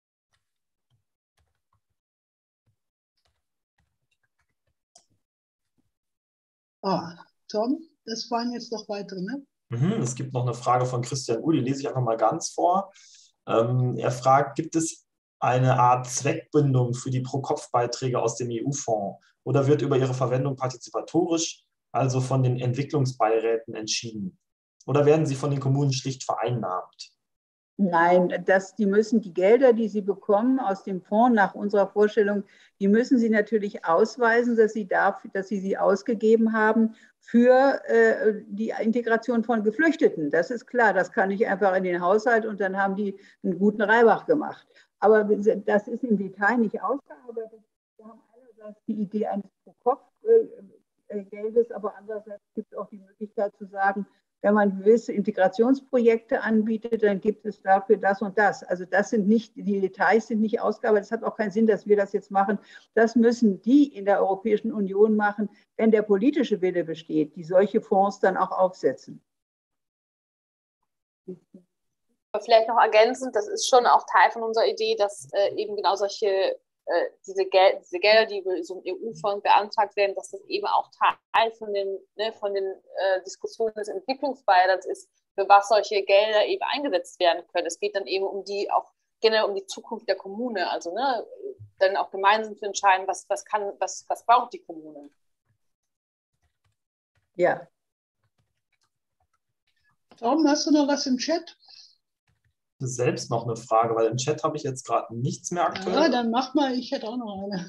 Ah, Tom, das waren jetzt noch weitere, ne? Mhm, es gibt noch eine Frage von Christian Uhl, die lese ich einfach mal ganz vor. Ähm, er fragt, gibt es eine Art Zweckbindung für die Pro-Kopf-Beiträge aus dem E U-Fonds oder wird über ihre Verwendung partizipatorisch, also von den Entwicklungsbeiräten, entschieden? Oder werden sie von den Kommunen schlicht vereinnahmt? Nein, das, die müssen die Gelder, die sie bekommen aus dem Fonds nach unserer Vorstellung, die müssen sie natürlich ausweisen, dass sie, dafür, dass sie sie ausgegeben haben für äh, die Integration von Geflüchteten. Das ist klar, das kann ich einfach in den Haushalt und dann haben die einen guten Reibach gemacht. Aber das ist im Detail nicht ausgearbeitet. Wir haben einerseits die Idee eines Pro-Kopf-Geldes, aber andererseits gibt es auch die Möglichkeit zu sagen, wenn man gewisse Integrationsprojekte anbietet, dann gibt es dafür das und das. Also das sind nicht, die Details sind nicht ausgearbeitet. Es hat auch keinen Sinn, dass wir das jetzt machen. Das müssen die in der Europäischen Union machen, wenn der politische Wille besteht, die solche Fonds dann auch aufsetzen. Vielleicht noch ergänzend, das ist schon auch Teil von unserer Idee, dass äh, eben genau solche äh, diese, Gel diese Gelder, die über so einen E U-Fonds beantragt werden, dass das eben auch Teil von den, ne, von den äh, Diskussionen des Entwicklungsbeitrags ist, für was solche Gelder eben eingesetzt werden können. Es geht dann eben um die, auch generell um die Zukunft der Kommune, also ne, dann auch gemeinsam zu entscheiden, was, was, kann, was, was braucht die Kommune. Ja. Tom, hast du noch was im Chat? Selbst noch eine Frage, weil im Chat habe ich jetzt gerade nichts mehr aktuell. Ja, dann mach mal, ich hätte auch noch eine.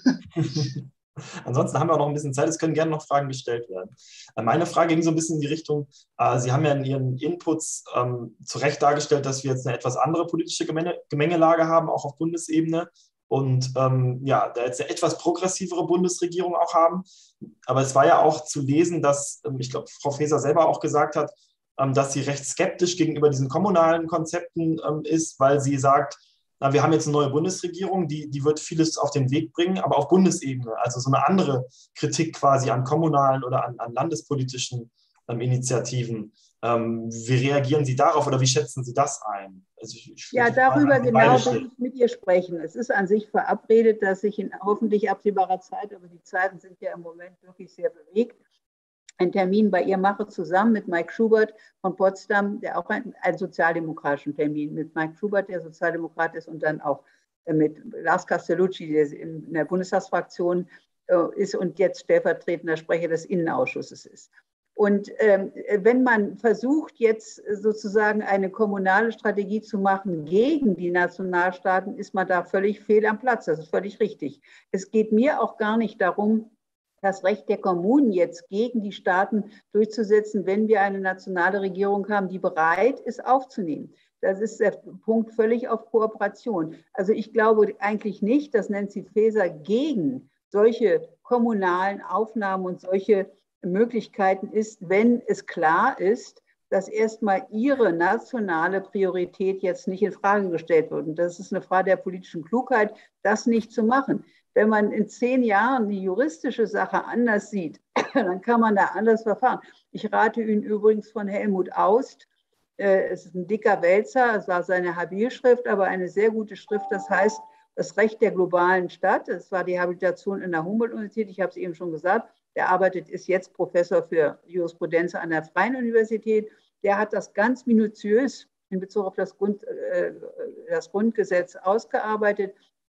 Ansonsten haben wir auch noch ein bisschen Zeit, es können gerne noch Fragen gestellt werden. Meine Frage ging so ein bisschen in die Richtung, äh, Sie haben ja in Ihren Inputs ähm, zu Recht dargestellt, dass wir jetzt eine etwas andere politische Gemenge Gemengelage haben, auch auf Bundesebene. Und ähm, ja, da jetzt eine etwas progressivere Bundesregierung auch haben. Aber es war ja auch zu lesen, dass, ähm, ich glaube, Frau Faeser selber auch gesagt hat, ähm, dass sie recht skeptisch gegenüber diesen kommunalen Konzepten ähm, ist, weil sie sagt, na, wir haben jetzt eine neue Bundesregierung, die, die wird vieles auf den Weg bringen, aber auf Bundesebene. Also so eine andere Kritik quasi an kommunalen oder an, an landespolitischen ähm, Initiativen. Ähm, wie reagieren Sie darauf oder wie schätzen Sie das ein? Also ich, ich, ja, ich darüber genau will ich mit ihr sprechen. Es ist an sich verabredet, dass ich in hoffentlich absehbarer Zeit, aber die Zeiten sind ja im Moment wirklich sehr bewegt, einen Termin bei ihr mache, zusammen mit Mike Schubert von Potsdam, der auch einen, einen sozialdemokratischen Termin mit Mike Schubert, der Sozialdemokrat ist, und dann auch mit Lars Castellucci, der in der Bundestagsfraktion äh, ist und jetzt stellvertretender Sprecher des Innenausschusses ist. Und ähm, wenn man versucht, jetzt sozusagen eine kommunale Strategie zu machen gegen die Nationalstaaten, ist man da völlig fehl am Platz. Das ist völlig richtig. Es geht mir auch gar nicht darum, das Recht der Kommunen jetzt gegen die Staaten durchzusetzen, wenn wir eine nationale Regierung haben, die bereit ist, aufzunehmen. Das ist der Punkt völlig auf Kooperation. Also ich glaube eigentlich nicht, dass Nancy Faeser gegen solche kommunalen Aufnahmen und solche Möglichkeiten ist, wenn es klar ist, dass erstmal ihre nationale Priorität jetzt nicht in Frage gestellt wird. Und das ist eine Frage der politischen Klugheit, das nicht zu machen. Wenn man in zehn Jahren die juristische Sache anders sieht, dann kann man da anders verfahren. Ich rate Ihnen übrigens von Helmut Aust. Es ist ein dicker Wälzer, es war seine Habilschrift, aber eine sehr gute Schrift. Das heißt, das Recht der globalen Stadt. Das war die Habilitation in der Humboldt-Universität. Ich habe es eben schon gesagt. Der arbeitet, ist jetzt Professor für Jurisprudenz an der Freien Universität. Der hat das ganz minutiös in Bezug auf das, Grund, äh, das Grundgesetz ausgearbeitet.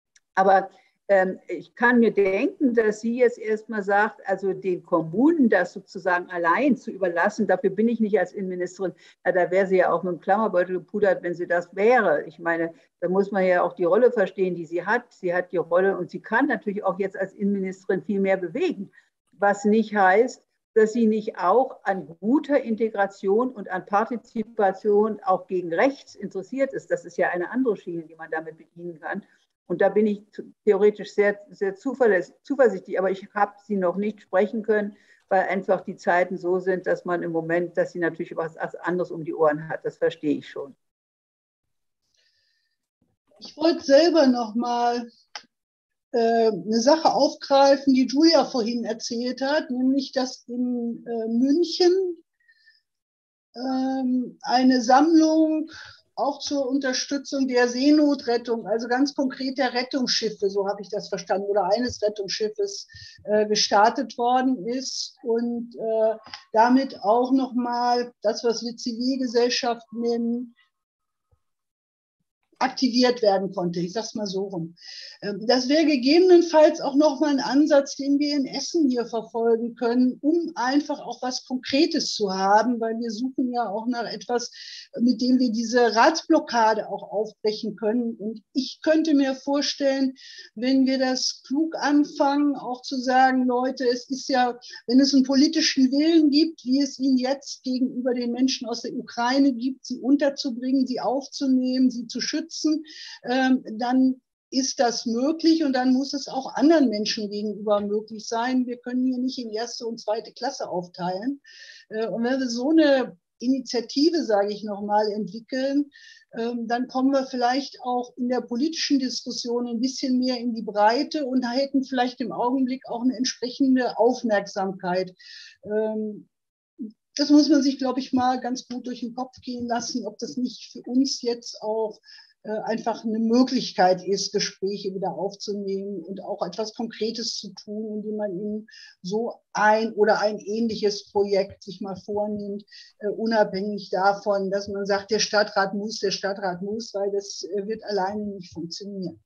Aber ähm, ich kann mir denken, dass sie jetzt erstmal sagt, also den Kommunen das sozusagen allein zu überlassen, dafür bin ich nicht als Innenministerin, ja, da wäre sie ja auch mit dem Klammerbeutel gepudert, wenn sie das wäre. Ich meine, da muss man ja auch die Rolle verstehen, die sie hat. Sie hat die Rolle und sie kann natürlich auch jetzt als Innenministerin viel mehr bewegen. Was nicht heißt, dass sie nicht auch an guter Integration und an Partizipation auch gegen rechts interessiert ist. Das ist ja eine andere Schiene, die man damit bedienen kann. Und da bin ich theoretisch sehr, sehr zuversichtlich. Aber ich habe sie noch nicht sprechen können, weil einfach die Zeiten so sind, dass man im Moment, dass sie natürlich was anderes um die Ohren hat. Das verstehe ich schon. Ich wollte selber noch mal eine Sache aufgreifen, die Julia vorhin erzählt hat, nämlich, dass in äh, München ähm, eine Sammlung auch zur Unterstützung der Seenotrettung, also ganz konkret der Rettungsschiffe, so habe ich das verstanden, oder eines Rettungsschiffes äh, gestartet worden ist und äh, damit auch nochmal das, was wir Zivilgesellschaft nennen, aktiviert werden konnte. Ich sage es mal so rum. Das wäre gegebenenfalls auch nochmal ein Ansatz, den wir in Essen hier verfolgen können, um einfach auch was Konkretes zu haben, weil wir suchen ja auch nach etwas, mit dem wir diese Ratsblockade auch aufbrechen können. Und ich könnte mir vorstellen, wenn wir das klug anfangen, auch zu sagen, Leute, es ist ja, wenn es einen politischen Willen gibt, wie es ihn jetzt gegenüber den Menschen aus der Ukraine gibt, sie unterzubringen, sie aufzunehmen, sie zu schützen, Ähm, dann ist das möglich und dann muss es auch anderen Menschen gegenüber möglich sein. Wir können hier nicht in erste und zweite Klasse aufteilen. Äh, und wenn wir so eine Initiative, sage ich nochmal, entwickeln, ähm, dann kommen wir vielleicht auch in der politischen Diskussion ein bisschen mehr in die Breite und hätten vielleicht im Augenblick auch eine entsprechende Aufmerksamkeit. Ähm, Das muss man sich, glaube ich, mal ganz gut durch den Kopf gehen lassen, ob das nicht für uns jetzt auch einfach eine Möglichkeit ist, Gespräche wieder aufzunehmen und auch etwas Konkretes zu tun, indem man ihnen so ein oder ein ähnliches Projekt sich mal vornimmt, äh, unabhängig davon, dass man sagt, der Stadtrat muss, der Stadtrat muss, weil das äh, wird alleine nicht funktionieren.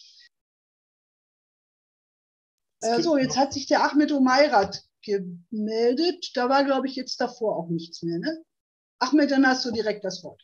Äh, so, jetzt hat sich der Ahmed Omairat gemeldet. Da war, glaube ich, jetzt davor auch nichts mehr, ne? Ahmed, dann hast du direkt das Wort.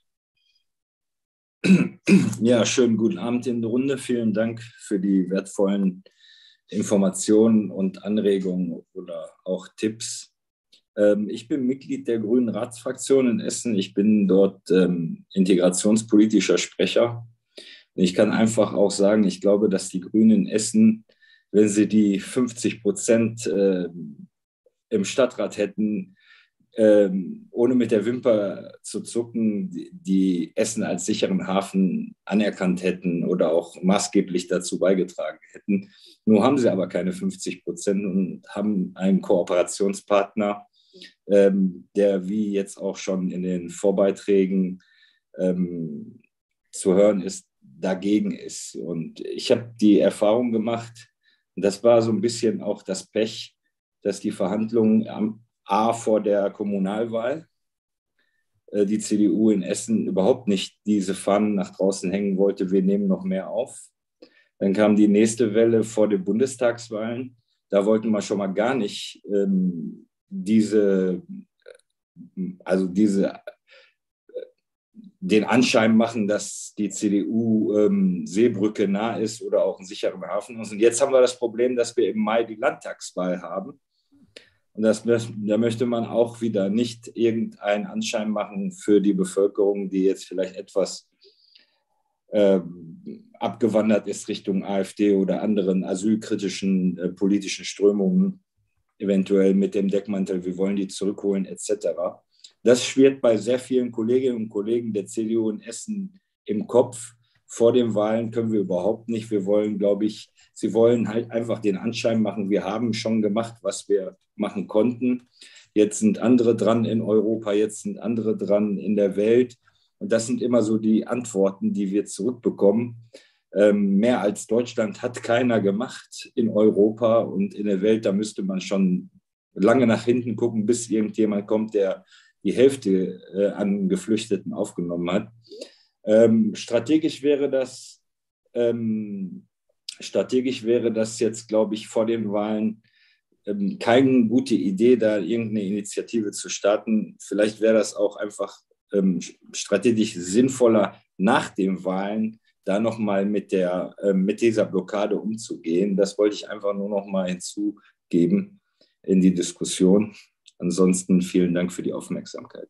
Ja, schönen guten Abend in der Runde. Vielen Dank für die wertvollen Informationen und Anregungen oder auch Tipps. Ähm, ich bin Mitglied der Grünen Ratsfraktion in Essen. Ich bin dort ähm, integrationspolitischer Sprecher. Ich kann einfach auch sagen, ich glaube, dass die Grünen in Essen, wenn sie die fünfzig Prozent äh, im Stadtrat hätten, Ähm, ohne mit der Wimper zu zucken, die, die Essen als sicheren Hafen anerkannt hätten oder auch maßgeblich dazu beigetragen hätten. Nur haben sie aber keine fünfzig Prozent und haben einen Kooperationspartner, ähm, der wie jetzt auch schon in den Vorbeiträgen ähm, zu hören ist, dagegen ist. Und ich habe die Erfahrung gemacht, und das war so ein bisschen auch das Pech, dass die Verhandlungen am A vor der Kommunalwahl die C D U in Essen überhaupt nicht diese Fahnen nach draußen hängen wollte, wir nehmen noch mehr auf. Dann kam die nächste Welle vor den Bundestagswahlen. Da wollten wir schon mal gar nicht ähm, diese, also diese, den Anschein machen, dass die C D U ähm, Seebrücke nah ist oder auch ein sicherer Hafen ist. Und jetzt haben wir das Problem, dass wir im Mai die Landtagswahl haben. Und das, da möchte man auch wieder nicht irgendeinen Anschein machen für die Bevölkerung, die jetzt vielleicht etwas äh, abgewandert ist Richtung AfD oder anderen asylkritischen äh, politischen Strömungen, eventuell mit dem Deckmantel, wir wollen die zurückholen et cetera. Das schwirrt bei sehr vielen Kolleginnen und Kollegen der C D U in Essen im Kopf. Vor den Wahlen können wir überhaupt nicht. Wir wollen, glaube ich, sie wollen halt einfach den Anschein machen, wir haben schon gemacht, was wir machen konnten. Jetzt sind andere dran in Europa, jetzt sind andere dran in der Welt. Und das sind immer so die Antworten, die wir zurückbekommen. Ähm, mehr als Deutschland hat keiner gemacht in Europa und in der Welt. Da müsste man schon lange nach hinten gucken, bis irgendjemand kommt, der die Hälfte äh, an Geflüchteten aufgenommen hat. Ähm, strategisch wäre das, ähm, strategisch wäre das jetzt, glaube ich, vor den Wahlen ähm, keine gute Idee, da irgendeine Initiative zu starten. Vielleicht wäre das auch einfach ähm, strategisch sinnvoller, nach den Wahlen da nochmal mit, der, äh, mit dieser Blockade umzugehen. Das wollte ich einfach nur noch mal hinzugeben in die Diskussion. Ansonsten vielen Dank für die Aufmerksamkeit.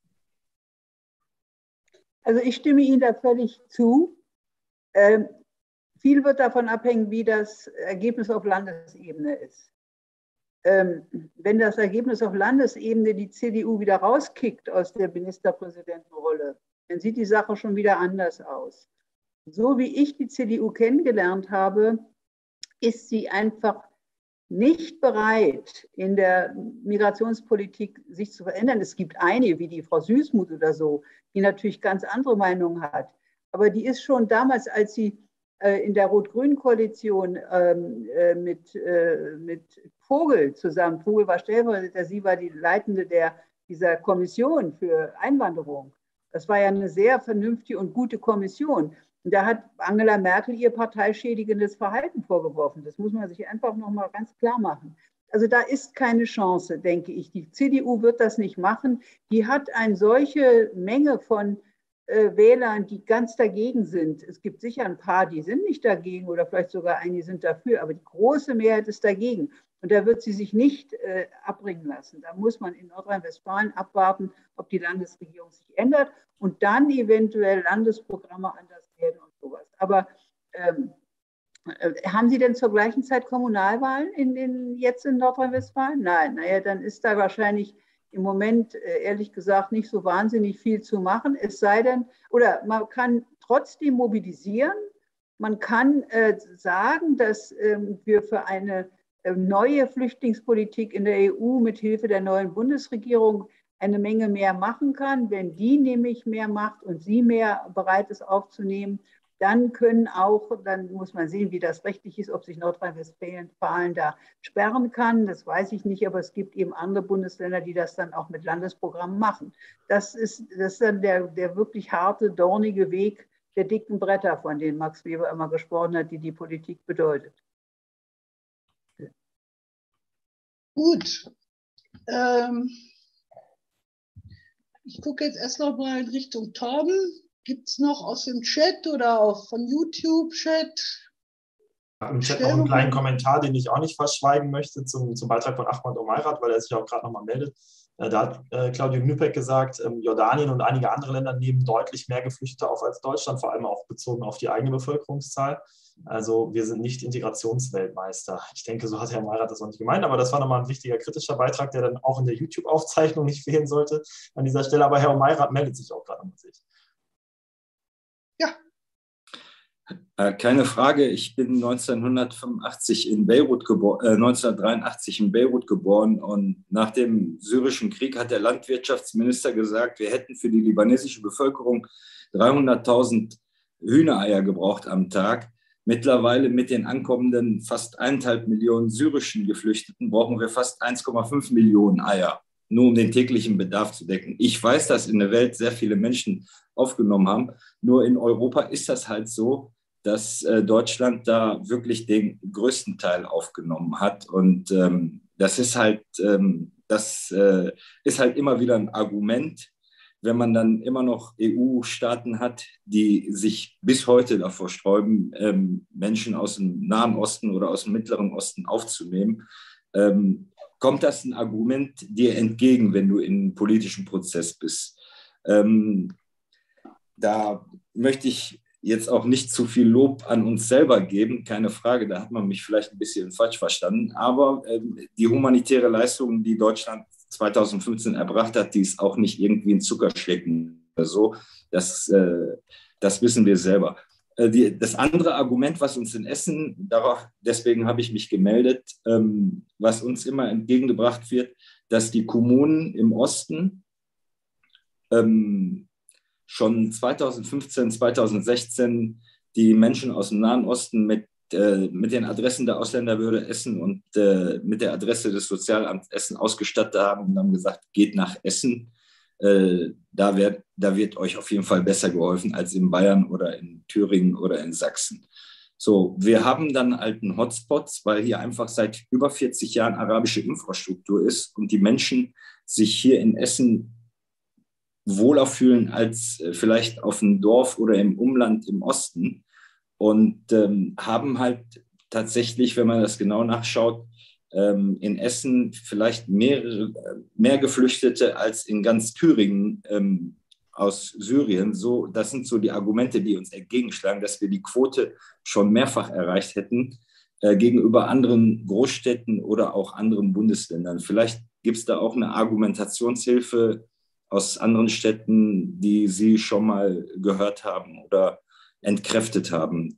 Also ich stimme Ihnen da völlig zu. Ähm, viel wird davon abhängen, wie das Ergebnis auf Landesebene ist. Ähm, wenn das Ergebnis auf Landesebene die C D U wieder rauskickt aus der Ministerpräsidentenrolle, dann sieht die Sache schon wieder anders aus. So wie ich die C D U kennengelernt habe, ist sie einfach nicht bereit, in der Migrationspolitik sich zu verändern. Es gibt eine, wie die Frau Süßmuth oder so, die natürlich ganz andere Meinungen hat. Aber die ist schon damals, als sie äh, in der Rot-Grün-Koalition ähm, äh, mit, äh, mit Vogel zusammen, Vogel war Stellvertreter, sie war die Leitende der, dieser Kommission für Einwanderung. Das war ja eine sehr vernünftige und gute Kommission. Und da hat Angela Merkel ihr parteischädigendes Verhalten vorgeworfen. Das muss man sich einfach noch mal ganz klar machen. Also da ist keine Chance, denke ich. Die C D U wird das nicht machen. Die hat eine solche Menge von äh, Wählern, die ganz dagegen sind. Es gibt sicher ein paar, die sind nicht dagegen oder vielleicht sogar einige sind dafür, aber die große Mehrheit ist dagegen. Und da wird sie sich nicht äh, abbringen lassen. Da muss man in Nordrhein-Westfalen abwarten, ob die Landesregierung sich ändert und dann eventuell Landesprogramme anders werden und sowas. Aber ähm, äh, haben Sie denn zur gleichen Zeit Kommunalwahlen in, in, jetzt in Nordrhein-Westfalen? Nein, naja, dann ist da wahrscheinlich im Moment, äh, ehrlich gesagt, nicht so wahnsinnig viel zu machen. Es sei denn, oder man kann trotzdem mobilisieren. Man kann äh, sagen, dass äh, wir für eine äh, neue Flüchtlingspolitik in der E U mit Hilfe der neuen Bundesregierung eine Menge mehr machen kann. Wenn die nämlich mehr macht und sie mehr bereit ist aufzunehmen, dann können auch, dann muss man sehen, wie das rechtlich ist, ob sich Nordrhein-Westfalen da sperren kann. Das weiß ich nicht, aber es gibt eben andere Bundesländer, die das dann auch mit Landesprogrammen machen. Das ist, das ist dann der, der wirklich harte, dornige Weg der dicken Bretter, von denen Max Weber immer gesprochen hat, die die Politik bedeutet. Gut. Ähm, ich gucke jetzt erst noch mal in Richtung Torben. Gibt es noch aus dem Chat oder auch von YouTube-Chat? Im Chat noch einen kleinen Kommentar, den ich auch nicht verschweigen möchte zum, zum Beitrag von Ahmad Omairat, weil er sich auch gerade nochmal meldet. Da hat äh, Claudio Gnüpek gesagt, ähm, Jordanien und einige andere Länder nehmen deutlich mehr Geflüchtete auf als Deutschland, vor allem auch bezogen auf die eigene Bevölkerungszahl. Also wir sind nicht Integrationsweltmeister. Ich denke, so hat Herr Omairat das auch nicht gemeint, aber das war nochmal ein wichtiger kritischer Beitrag, der dann auch in der YouTube-Aufzeichnung nicht fehlen sollte an dieser Stelle. Aber Herr Omairat meldet sich auch gerade mit sich. Keine Frage, ich bin neunzehnhundertfünfundachtzig in Beirut geboren, äh, neunzehnhundertdreiundachtzig in Beirut geboren und nach dem syrischen Krieg hat der Landwirtschaftsminister gesagt, wir hätten für die libanesische Bevölkerung dreihunderttausend Hühnereier gebraucht am Tag. Mittlerweile mit den ankommenden fast eineinhalb Millionen syrischen Geflüchteten brauchen wir fast eins Komma fünf Millionen Eier, nur um den täglichen Bedarf zu decken. Ich weiß, dass in der Welt sehr viele Menschen aufgenommen haben, nur in Europa ist das halt so, dass äh, Deutschland da wirklich den größten Teil aufgenommen hat. Und ähm, das ist halt, ähm, das äh, ist halt immer wieder ein Argument, wenn man dann immer noch E U-Staaten hat, die sich bis heute davor sträuben, ähm, Menschen aus dem Nahen Osten oder aus dem Mittleren Osten aufzunehmen. Ähm, kommt das ein Argument dir entgegen, wenn du in einem politischen Prozess bist? Ähm, da möchte ich jetzt auch nicht zu viel Lob an uns selber geben, keine Frage, da hat man mich vielleicht ein bisschen falsch verstanden, aber äh, die humanitäre Leistung, die Deutschland zweitausendfünfzehn erbracht hat, die ist auch nicht irgendwie ein Zuckerschlecken oder so, das, äh, das wissen wir selber. Äh, die, das andere Argument, was uns in Essen, darauf, deswegen habe ich mich gemeldet, ähm, was uns immer entgegengebracht wird, dass die Kommunen im Osten ähm, schon zweitausendfünfzehn, zweitausendsechzehn die Menschen aus dem Nahen Osten mit, äh, mit den Adressen der Ausländerbehörde Essen und äh, mit der Adresse des Sozialamts Essen ausgestattet haben und haben gesagt, geht nach Essen, äh, da, wird, da wird euch auf jeden Fall besser geholfen als in Bayern oder in Thüringen oder in Sachsen. So, wir haben dann halt einen Hotspots, weil hier einfach seit über vierzig Jahren arabische Infrastruktur ist und die Menschen sich hier in Essen wohler fühlen als vielleicht auf dem Dorf oder im Umland im Osten und ähm, haben halt tatsächlich, wenn man das genau nachschaut, ähm, in Essen vielleicht mehrere, mehr Geflüchtete als in ganz Thüringen ähm, aus Syrien. So, das sind so die Argumente, die uns entgegenschlagen, dass wir die Quote schon mehrfach erreicht hätten äh, gegenüber anderen Großstädten oder auch anderen Bundesländern. Vielleicht gibt es da auch eine Argumentationshilfe aus anderen Städten, die Sie schon mal gehört haben oder entkräftet haben?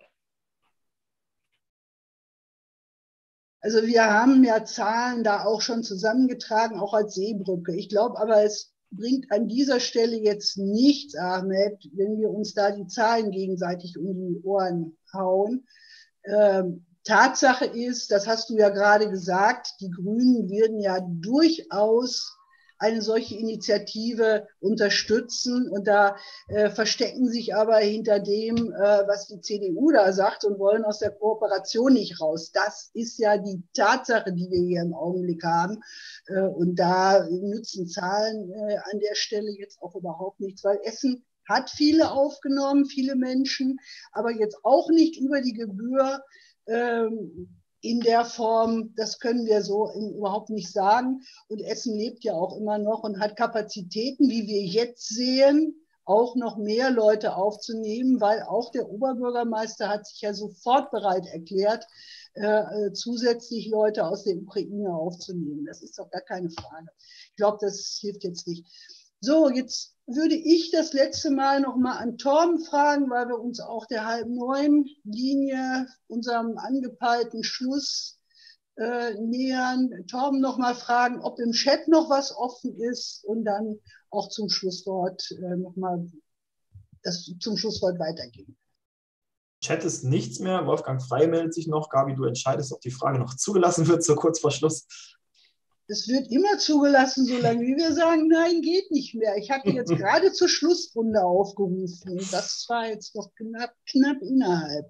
Also wir haben ja Zahlen da auch schon zusammengetragen, auch als Seebrücke. Ich glaube aber, es bringt an dieser Stelle jetzt nichts, Ahmed, wenn wir uns da die Zahlen gegenseitig um die Ohren hauen. Ähm, Tatsache ist, das hast du ja gerade gesagt, die Grünen werden ja durchaus eine solche Initiative unterstützen. Und da äh, verstecken sich aber hinter dem, äh, was die C D U da sagt und wollen aus der Kooperation nicht raus. Das ist ja die Tatsache, die wir hier im Augenblick haben. Äh, und da nützen Zahlen äh, an der Stelle jetzt auch überhaupt nichts, weil Essen hat viele aufgenommen, viele Menschen, aber jetzt auch nicht über die Gebühr, ähm, in der Form, das können wir so in, überhaupt nicht sagen. Und Essen lebt ja auch immer noch und hat Kapazitäten, wie wir jetzt sehen, auch noch mehr Leute aufzunehmen, weil auch der Oberbürgermeister hat sich ja sofort bereit erklärt, äh, zusätzlich Leute aus der Ukraine aufzunehmen. Das ist doch gar keine Frage. Ich glaube, das hilft jetzt nicht. So, jetzt würde ich das letzte Mal noch mal an Torben fragen, weil wir uns auch der halb neun Linie, unserem angepeilten Schluss, äh, nähern. Torben noch mal fragen, ob im Chat noch was offen ist und dann auch zum Schlusswort äh, noch mal das zum Schlusswort weitergeben. Chat ist nichts mehr. Wolfgang Frey meldet sich noch. Gabi, du entscheidest, ob die Frage noch zugelassen wird, so kurz vor Schluss. Es wird immer zugelassen, solange wir sagen, nein, geht nicht mehr. Ich habe jetzt gerade zur Schlussrunde aufgerufen. Das war jetzt noch knapp, knapp innerhalb.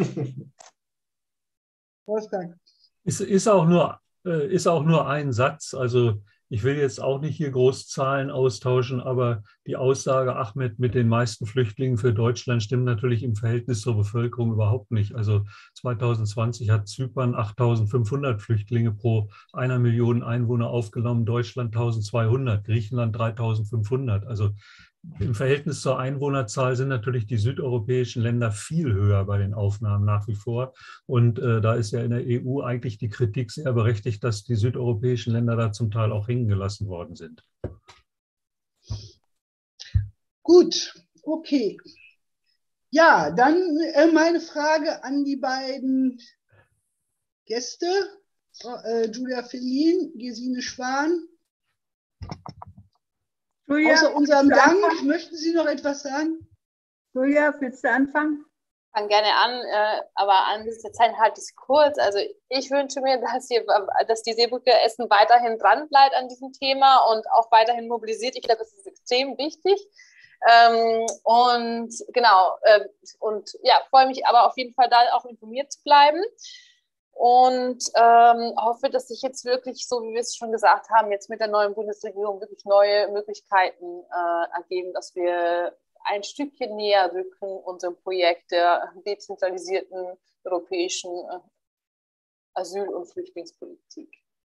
Wolfgang. Ist, ist, auch nur, äh, ist auch nur ein Satz. Also ich will jetzt auch nicht hier groß Zahlen austauschen, aber die Aussage, Ahmed, mit den meisten Flüchtlingen für Deutschland stimmt natürlich im Verhältnis zur Bevölkerung überhaupt nicht. Also zwanzig zwanzig hat Zypern achttausendfünfhundert Flüchtlinge pro einer Million Einwohner aufgenommen, Deutschland eintausendzweihundert, Griechenland dreitausendfünfhundert. Also im Verhältnis zur Einwohnerzahl sind natürlich die südeuropäischen Länder viel höher bei den Aufnahmen nach wie vor. Und äh, da ist ja in der E U eigentlich die Kritik sehr berechtigt, dass die südeuropäischen Länder da zum Teil auch hängen gelassen worden sind. Gut, okay. Ja, dann äh, meine Frage an die beiden Gäste, äh, Julia Fellin, Gesine Schwan. Julia, Außer unserem Dank, anfangen? möchten Sie noch etwas sagen? Julia, willst du anfangen? Ich fange gerne an, äh, aber angesichts der Zeit halte ich es kurz. Also ich wünsche mir, dass, die, dass die Seebrücke Essen weiterhin dran bleibt an diesem Thema und auch weiterhin mobilisiert. Ich glaube, das ist extrem wichtig. Ähm, und genau, äh, und ja, freue mich aber auf jeden Fall da auch informiert zu bleiben. Und ähm, hoffe, dass sich jetzt wirklich, so wie wir es schon gesagt haben, jetzt mit der neuen Bundesregierung wirklich neue Möglichkeiten äh, ergeben, dass wir ein Stückchen näher rücken unserem Projekt der dezentralisierten europäischen äh, Asyl- und Flüchtlingspolitik.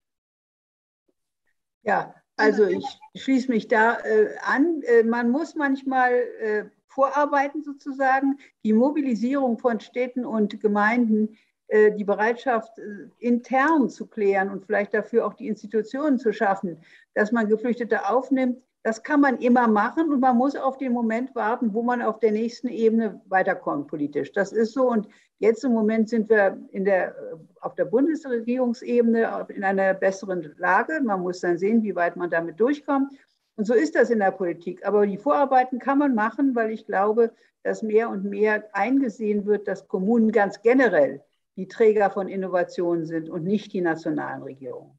Ja, also ich schließe mich da äh, an. Äh, man muss manchmal äh, vorarbeiten sozusagen. Die Mobilisierung von Städten und Gemeinden, die Bereitschaft intern zu klären und vielleicht dafür auch die Institutionen zu schaffen, dass man Geflüchtete aufnimmt, das kann man immer machen und man muss auf den Moment warten, wo man auf der nächsten Ebene weiterkommt politisch. Das ist so und jetzt im Moment sind wir in der, auf der Bundesregierungsebene in einer besseren Lage. Man muss dann sehen, wie weit man damit durchkommt. Und so ist das in der Politik. Aber die Vorarbeiten kann man machen, weil ich glaube, dass mehr und mehr eingesehen wird, dass Kommunen ganz generell die Träger von Innovationen sind und nicht die nationalen Regierungen.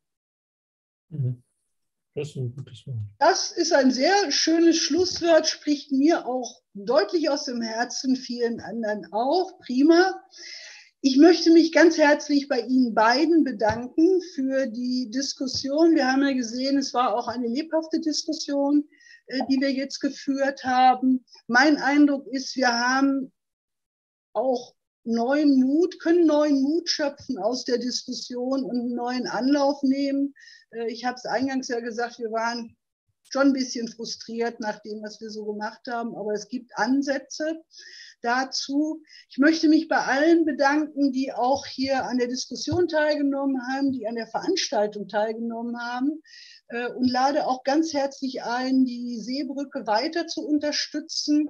Das ist ein gutes Wort. Das ist ein sehr schönes Schlusswort, spricht mir auch deutlich aus dem Herzen, vielen anderen auch. Prima. Ich möchte mich ganz herzlich bei Ihnen beiden bedanken für die Diskussion. Wir haben ja gesehen, es war auch eine lebhafte Diskussion, die wir jetzt geführt haben. Mein Eindruck ist, wir haben auch neuen Mut, können neuen Mut schöpfen aus der Diskussion und einen neuen Anlauf nehmen. Ich habe es eingangs ja gesagt, wir waren schon ein bisschen frustriert nach dem, was wir so gemacht haben, aber es gibt Ansätze dazu. Ich möchte mich bei allen bedanken, die auch hier an der Diskussion teilgenommen haben, die an der Veranstaltung teilgenommen haben und lade auch ganz herzlich ein, die Seebrücke weiter zu unterstützen.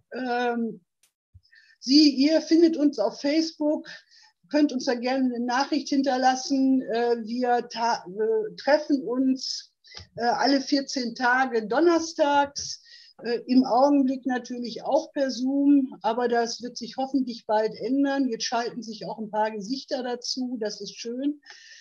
Sie, ihr findet uns auf Facebook, könnt uns da gerne eine Nachricht hinterlassen. Wir treffen uns alle vierzehn Tage donnerstags, im Augenblick natürlich auch per Zoom, aber das wird sich hoffentlich bald ändern. Jetzt schalten sich auch ein paar Gesichter dazu, das ist schön.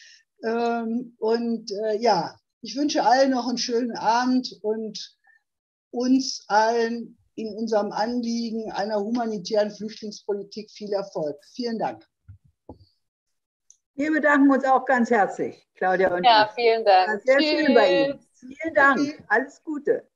Und ja, ich wünsche allen noch einen schönen Abend und uns allen in unserem Anliegen einer humanitären Flüchtlingspolitik viel Erfolg. Vielen Dank. Wir bedanken uns auch ganz herzlich, Claudia und Ja, ich. vielen Dank. Sehr Tschüss. schön bei Ihnen. Vielen Dank. Alles Gute.